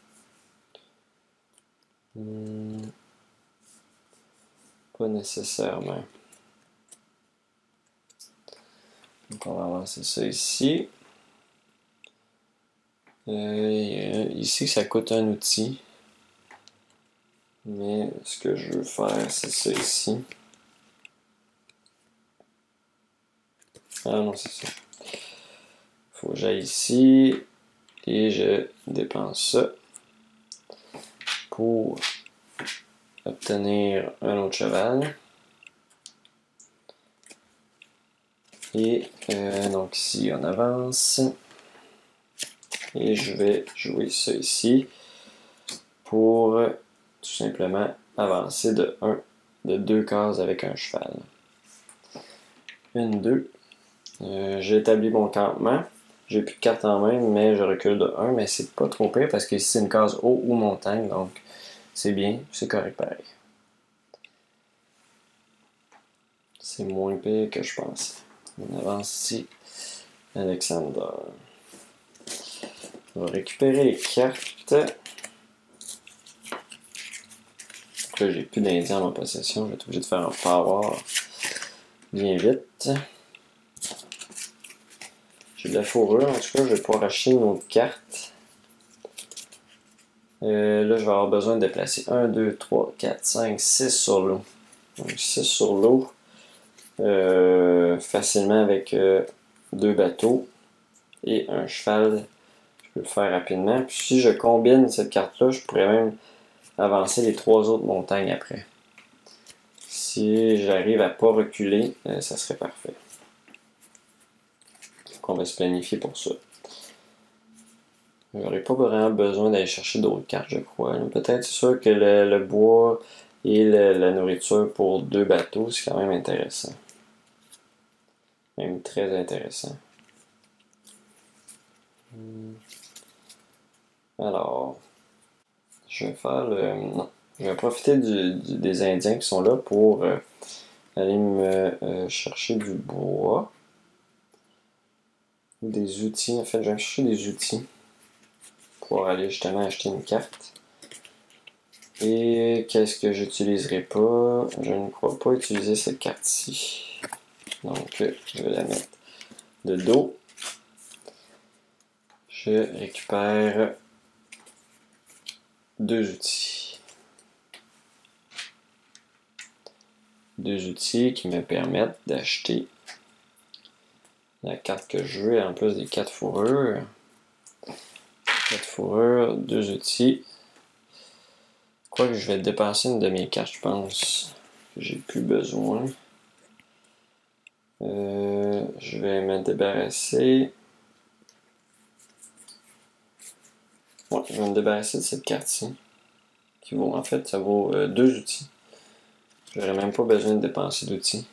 Speaker 1: Hmm. Pas nécessairement. Donc on va avancer ça ici. Euh, ici, ça coûte un outil. Mais ce que je veux faire, c'est ça ici. Ah non, c'est ça. Faut que j'aille ici. Et je dépense ça. Pour obtenir un autre cheval. Et euh, donc ici, on avance. Et je vais jouer ça ici. Pour tout simplement avancer de un, de deux cases avec un cheval. Une, deux. Euh, j'ai établi mon campement. J'ai plus de cartes en main, mais je recule de un, mais c'est pas trop pire parce que ici c'est une case haut ou montagne, donc c'est bien, c'est correct pareil. C'est moins pire que je pensais. On avance ici. Alexander. On va récupérer les cartes. Là, j'ai plus d'Indiens en ma possession. Je vais être obligé de faire un power bien vite. J'ai de la fourrure. En tout cas, je vais pouvoir acheter une autre carte. Euh, là, je vais avoir besoin de déplacer un, deux, trois, quatre, cinq, six sur l'eau. Donc six sur l'eau. Euh, facilement avec euh, deux bateaux et un cheval. Je peux le faire rapidement. Puis si je combine cette carte-là, je pourrais même avancer les trois autres montagnes après. Si j'arrive à pas reculer, euh, ça serait parfait. Donc on va se planifier pour ça. J'aurais pas vraiment besoin d'aller chercher d'autres cartes, je crois. Peut-être c'est sûr que le, le bois et le, la nourriture pour deux bateaux, c'est quand même intéressant. Même très intéressant. Alors, je vais faire le... Non. Je vais profiter du, du, des Indiens qui sont là pour euh, aller me euh, chercher du bois. Des outils. En fait, je vais me chercher des outils pour aller justement acheter une carte. Et qu'est-ce que j'utiliserai pas? Je ne crois pas utiliser cette carte-ci. Donc, je vais la mettre de dos. Je récupère deux outils. Deux outils qui me permettent d'acheter la carte que je veux, en plus des quatre fourrures. quatre fourrures, deux outils. Quoique je vais dépenser une de mes cartes, je pense. J'ai plus besoin. Euh, je vais me débarrasser. Ouais, je vais me débarrasser de cette carte-ci. Qui vaut, en fait, ça vaut euh, deux outils. J'aurais même pas besoin de dépenser d'outils.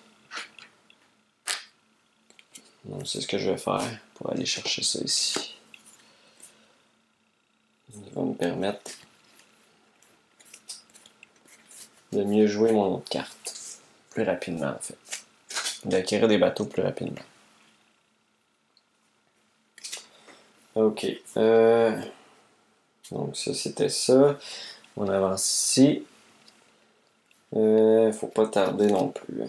Speaker 1: Donc c'est ce que je vais faire pour aller chercher ça ici. Il va me permettre de mieux jouer mon autre carte. Plus rapidement en fait. D'acquérir des bateaux plus rapidement. Ok. Euh, donc ça c'était ça. On avance ici. Euh, faut pas tarder non plus.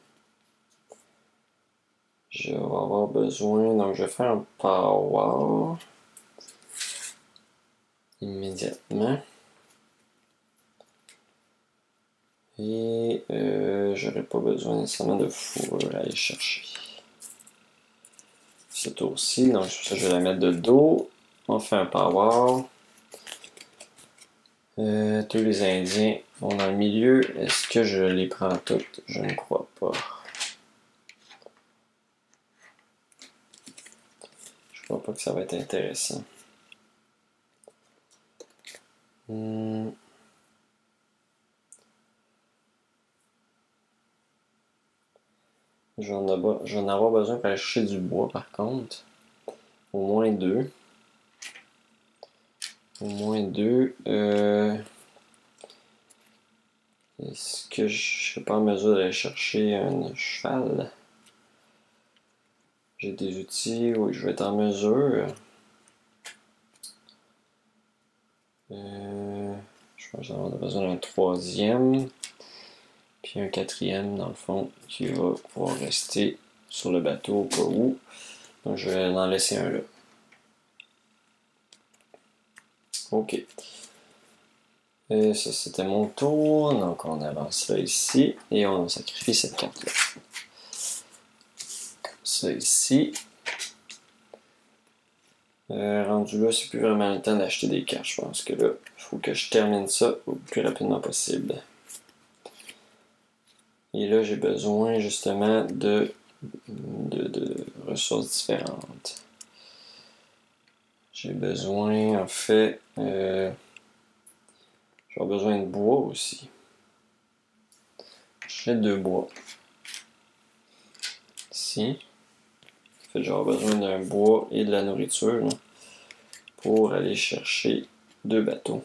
Speaker 1: Je vais avoir besoin. Donc je vais faire un power. Immédiatement. Et euh, j'aurais pas besoin nécessairement de fourrure à aller chercher. Ce tour-ci, donc ça je vais la mettre de dos. On fait un power. Euh, tous les Indiens vont dans le milieu. Est-ce que je les prends toutes? Je ne crois pas. Je crois pas que ça va être intéressant. Hmm. Je vais en avoir besoin pour aller chercher du bois par contre. Au moins deux. Au moins deux. Euh... Est-ce que je suis pas en mesure d'aller chercher un cheval? J'ai des outils, oui, je vais être en mesure. Euh... Je pense que j'en ai besoin d'un troisième. Puis un quatrième, dans le fond, qui va pouvoir rester sur le bateau au cas où. Donc je vais en laisser un là. Ok. Et ça c'était mon tour. Donc on avance là ici. Et on sacrifie cette carte là. Ça ici. Euh, rendu là, c'est plus vraiment le temps d'acheter des cartes. Je pense que là, il faut que je termine ça le plus rapidement possible. Et là, j'ai besoin justement de, de, de ressources différentes. J'ai besoin, en fait, euh, j'ai besoin de bois aussi. J'ai deux bois. Ici. En fait, j'aurai besoin d'un bois et de la nourriture là, pour aller chercher deux bateaux.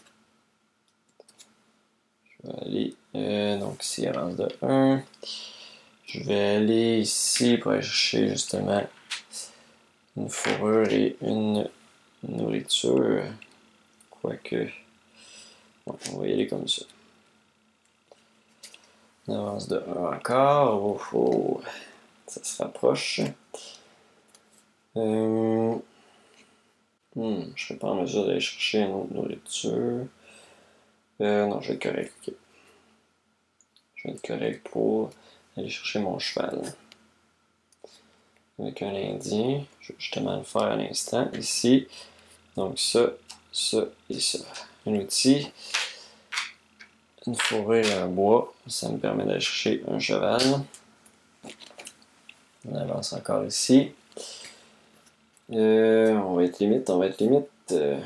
Speaker 1: Je vais aller, euh, donc ici, avance de un. Je vais aller ici pour aller chercher justement une fourrure et une nourriture. Quoique, bon, on va y aller comme ça. On avance de un encore. Oh, oh. Ça se rapproche. Euh... Hmm, je serais pas en mesure d'aller chercher une autre nourriture. Euh, non, je vais être correct. Okay. Je vais être correct pour aller chercher mon cheval. Avec un Indien. Je vais justement le faire à l'instant. Ici. Donc ça, ça et ça. Un outil. une fourrure en bois. Ça me permet d'aller chercher un cheval. On avance encore ici. Euh, on va être limite, on va être limite. Euh,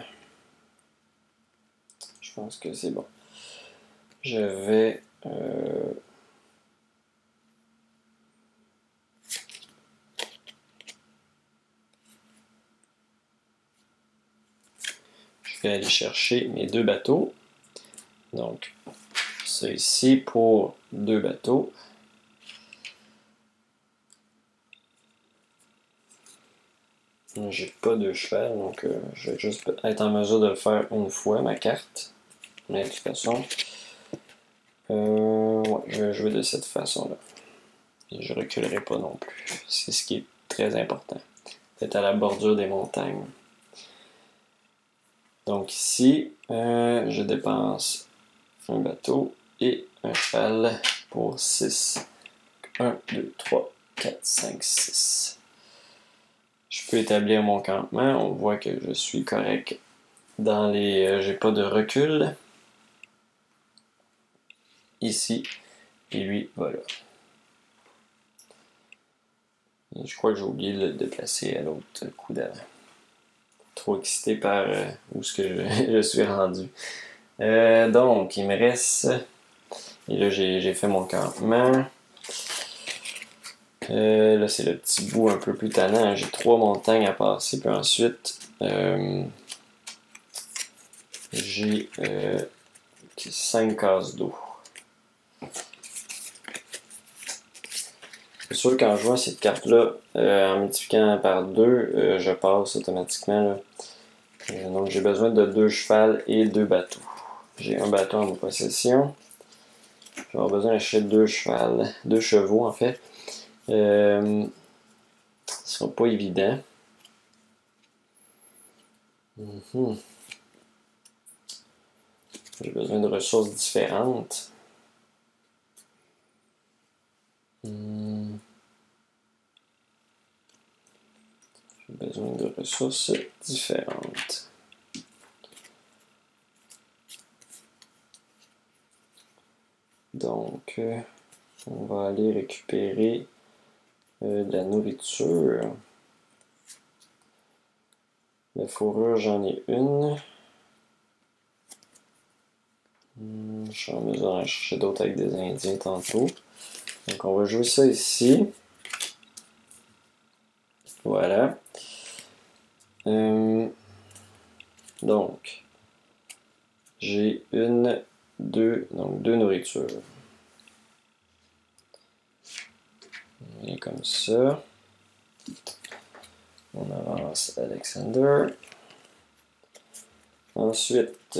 Speaker 1: je pense que c'est bon. Je vais... Euh, je vais aller chercher mes deux bateaux. Donc, ça ici pour deux bateaux. J'ai pas de cheval, donc euh, je vais juste être en mesure de le faire une fois, ma carte. Mais de toute façon, euh, ouais, je vais jouer de cette façon-là. Et je reculerai pas non plus. C'est ce qui est très important. D'être à la bordure des montagnes. Donc ici, euh, je dépense un bateau et un cheval pour six. un, deux, trois, quatre, cinq, six. Je peux établir mon campement. On voit que je suis correct dans les... Euh, j'ai pas de recul. Ici. Et lui, voilà. Et je crois que j'ai oublié de le déplacer à l'autre coup d'avant. Trop excité par euh, où ce que je, je suis rendu. Euh, donc, il me reste... Et là, j'ai fait mon campement. Euh, là, c'est le petit bout un peu plus tannant. J'ai trois montagnes à passer. Puis ensuite, euh, j'ai euh, cinq cases d'eau. C'est sûr qu'en jouant cette carte-là, euh, en multipliant par deux, euh, je passe automatiquement. Là. Euh, donc, j'ai besoin de deux chevals et deux bateaux. J'ai un bateau en ma possession. Je vais avoir besoin d'acheter deux chevals, deux chevaux en fait. Euh, ce sera pas évident. Mm-hmm. J'ai besoin de ressources différentes. Mm. J'ai besoin de ressources différentes. Donc, euh, on va aller récupérer euh, de la nourriture. La fourrure, j'en ai une. Hmm, je suis en mesure d'en chercher d'autres avec des Indiens tantôt. Donc, on va jouer ça ici. Voilà. Euh, donc, j'ai une, deux, donc deux nourritures. Et comme ça. On avance Alexander. Ensuite,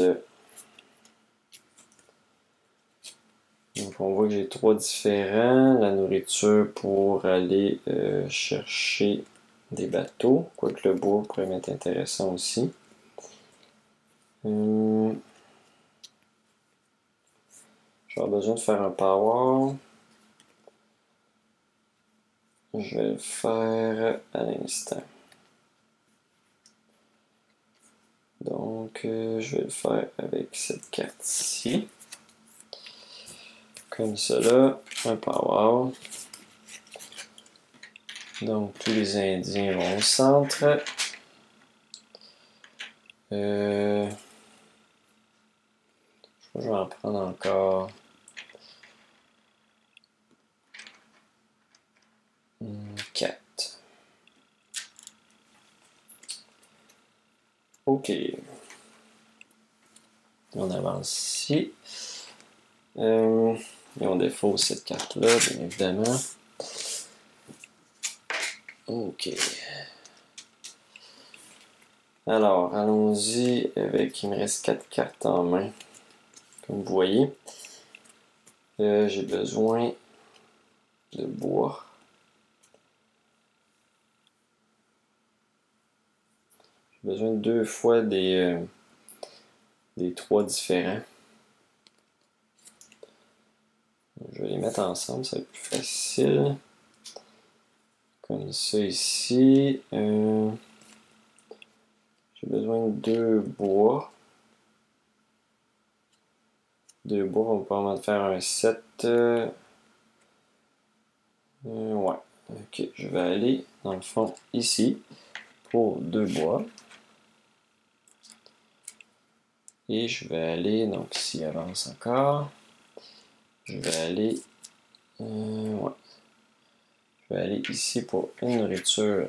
Speaker 1: donc on voit que j'ai trois différents. La nourriture pour aller euh, chercher des bateaux. Quoique le bois pourrait m'être intéressant aussi. Hum. Je vais avoir besoin de faire un power. Je vais le faire à l'instant. Donc, euh, je vais le faire avec cette carte-ci. Comme cela, un power. Donc, tous les Indiens vont au centre. Euh, je crois que je vais en prendre encore. quatre. Ok. On avance ici. Euh, et on défausse cette carte-là, bien évidemment. Ok. Alors, allons-y avec... Il me reste quatre cartes en main. Comme vous voyez. Euh, j'ai besoin de bois. J'ai besoin deux fois des, euh, des trois différents. Je vais les mettre ensemble, ça va être plus facile. Comme ça ici. Euh, j'ai besoin de deux bois. Deux bois vont me permettre de faire un sept. Euh, euh, ouais. Ok, je vais aller dans le fond ici pour deux bois. Et je vais aller, donc s'il avance encore, je vais aller, euh, ouais. Je vais aller ici pour une nourriture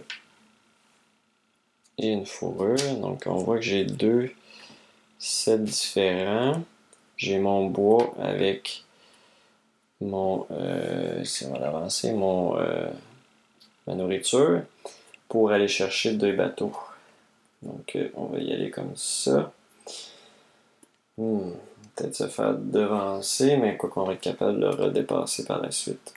Speaker 1: et une fourrure. Donc on voit que j'ai deux sets différents. J'ai mon bois avec mon, euh, si on va l'avancer, mon, euh, ma nourriture pour aller chercher deux bateaux. Donc euh, on va y aller comme ça. Hmm, peut-être se faire devancer, mais quoi qu'on va être capable de le redépasser par la suite.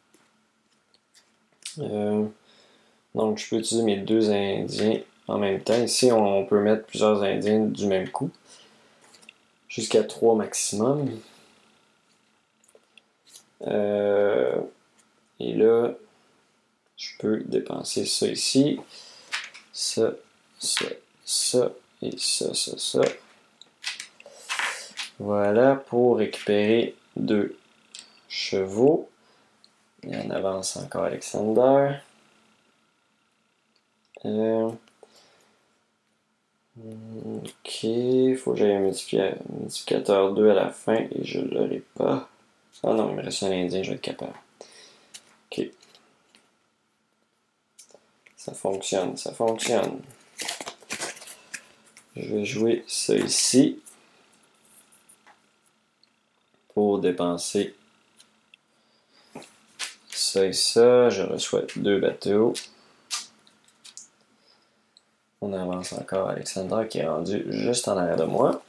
Speaker 1: Euh, donc je peux utiliser mes deux Indiens en même temps. Ici on peut mettre plusieurs Indiens du même coup. Jusqu'à trois maximum. Euh, et là, je peux dépenser ça ici. Ça, ça, ça et ça, ça, ça. Voilà pour récupérer deux chevaux. Et on avance encore Alexander. Euh, ok, il faut que j'aille un multiplicateur deux à la fin et je ne l'aurai pas. Ah non, il me reste un indien, je vais être capable. Ok. Ça fonctionne, ça fonctionne. Je vais jouer ça ici pour dépenser ça et ça. Je reçois deux bateaux. On avance encore Alexander qui est rendu juste en arrière de moi.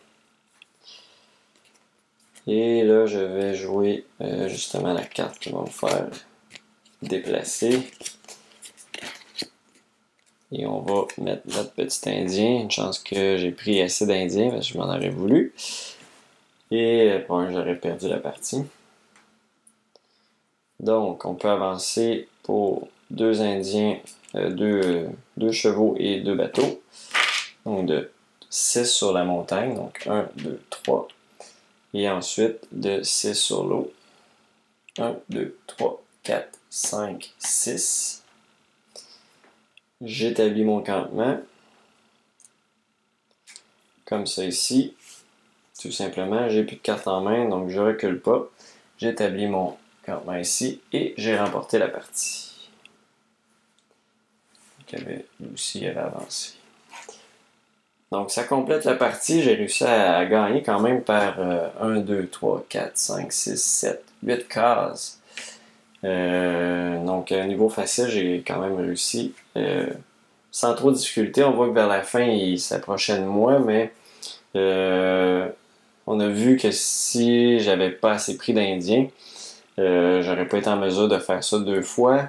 Speaker 1: Et là, je vais jouer euh, justement la carte qui va me faire déplacer. Et on va mettre notre petit indien. Une chance que j'ai pris assez d'indiens parce que je m'en aurais voulu. Et bon, j'aurais perdu la partie. Donc, on peut avancer pour deux indiens, euh, deux, euh, deux chevaux et deux bateaux. Donc, de six sur la montagne. Donc, un, deux, trois. Et ensuite, de six sur l'eau. un, deux, trois, quatre, cinq, six. J'établis mon campement. Comme ça ici. Tout simplement, j'ai plus de cartes en main, donc je recule pas. J'établis mon campement ici et j'ai remporté la partie. Donc, avait, lui aussi, il avait avancé. Donc, ça complète la partie. J'ai réussi à gagner quand même par euh, un, deux, trois, quatre, cinq, six, sept, huit cases. Euh, donc, à un niveau facile, j'ai quand même réussi. Euh, sans trop de difficulté, on voit que vers la fin, il s'approchait de moi, mais euh, on a vu que si j'avais pas assez pris d'Indiens, euh, j'aurais pas été en mesure de faire ça deux fois.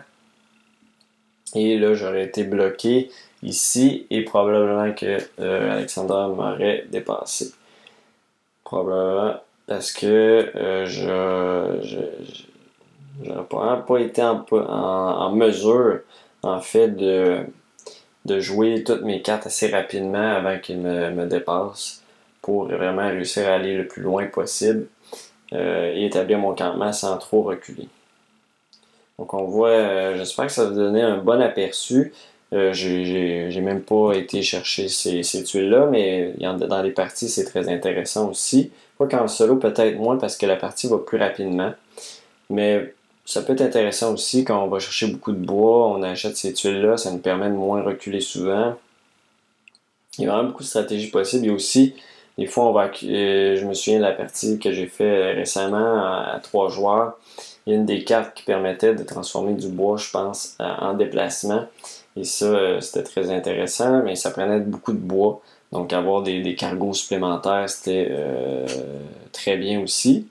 Speaker 1: Et là, j'aurais été bloqué ici et probablement que euh, Alexander m'aurait dépassé. Probablement parce que euh, je, je, je j'aurais pas, pas été en, en, en mesure en fait de, de jouer toutes mes cartes assez rapidement avant qu'il me, me dépasse pour vraiment réussir à aller le plus loin possible euh, et établir mon campement sans trop reculer. Donc on voit, euh, j'espère que ça va donner un bon aperçu. Euh, j'ai, j'ai même pas été chercher ces, ces tuiles-là, mais dans les parties, c'est très intéressant aussi. Quoi qu'en solo, peut-être moins parce que la partie va plus rapidement. Mais ça peut être intéressant aussi quand on va chercher beaucoup de bois, on achète ces tuiles-là, ça nous permet de moins reculer souvent. Il y a vraiment beaucoup de stratégies possibles. Il y a aussi, des fois, on va, euh, je me souviens de la partie que j'ai fait récemment à, à trois joueurs. Il y a une des cartes qui permettait de transformer du bois, je pense, en déplacement. Et ça, euh, c'était très intéressant, mais ça prenait beaucoup de bois. Donc, avoir des, des cargos supplémentaires, c'était euh, très bien aussi.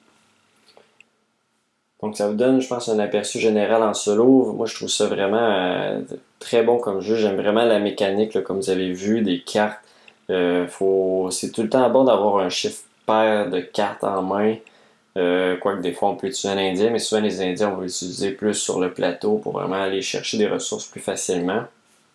Speaker 1: Donc, ça vous donne, je pense, un aperçu général en solo. Moi, je trouve ça vraiment euh, très bon comme jeu. J'aime vraiment la mécanique, là, comme vous avez vu, des cartes. Euh, faut... C'est tout le temps bon d'avoir un chiffre pair de cartes en main. Euh, quoique des fois on peut utiliser un indien, mais souvent les indiens on va l'utiliser plus sur le plateau pour vraiment aller chercher des ressources plus facilement.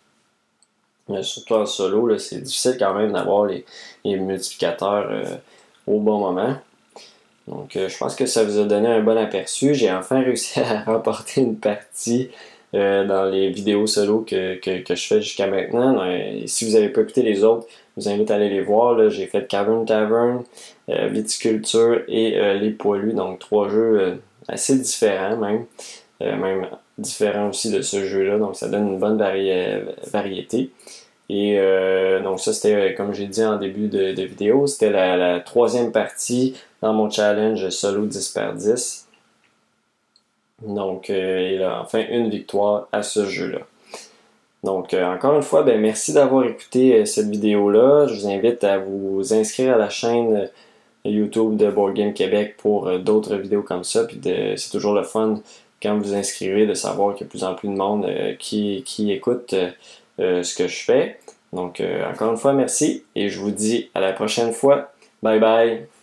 Speaker 1: Euh, surtout en solo, là, c'est difficile quand même d'avoir les, les multiplicateurs euh, au bon moment.
Speaker 2: Donc euh, je pense que ça vous a donné un bon aperçu. J'ai enfin réussi à remporter une partie euh, dans les vidéos solo que, que, que je fais jusqu'à maintenant. Et si vous n'avez pas écouté les autres, je vous invite à aller les voir. J'ai fait Cavern Tavern, euh, Viticulture et euh, Les Poilus. Donc trois jeux euh, assez différents même. Euh, même différents aussi de ce jeu-là. Donc ça donne une bonne vari variété. Et euh, donc ça c'était, comme j'ai dit en début de, de vidéo, c'était la, la troisième partie dans mon challenge solo dix par dix. Donc euh, il a enfin une victoire à ce jeu-là. Donc euh, encore une fois, ben, merci d'avoir écouté euh, cette vidéo-là. Je vous invite à vous inscrire à la chaîne euh, YouTube de Board Game Québec pour euh, d'autres vidéos comme ça. Puis c'est toujours le fun quand vous vous inscrivez de savoir qu'il y a de plus en plus de monde euh, qui, qui écoute euh, euh, ce que je fais. Donc euh, encore une fois, merci et je vous dis à la prochaine fois. Bye bye!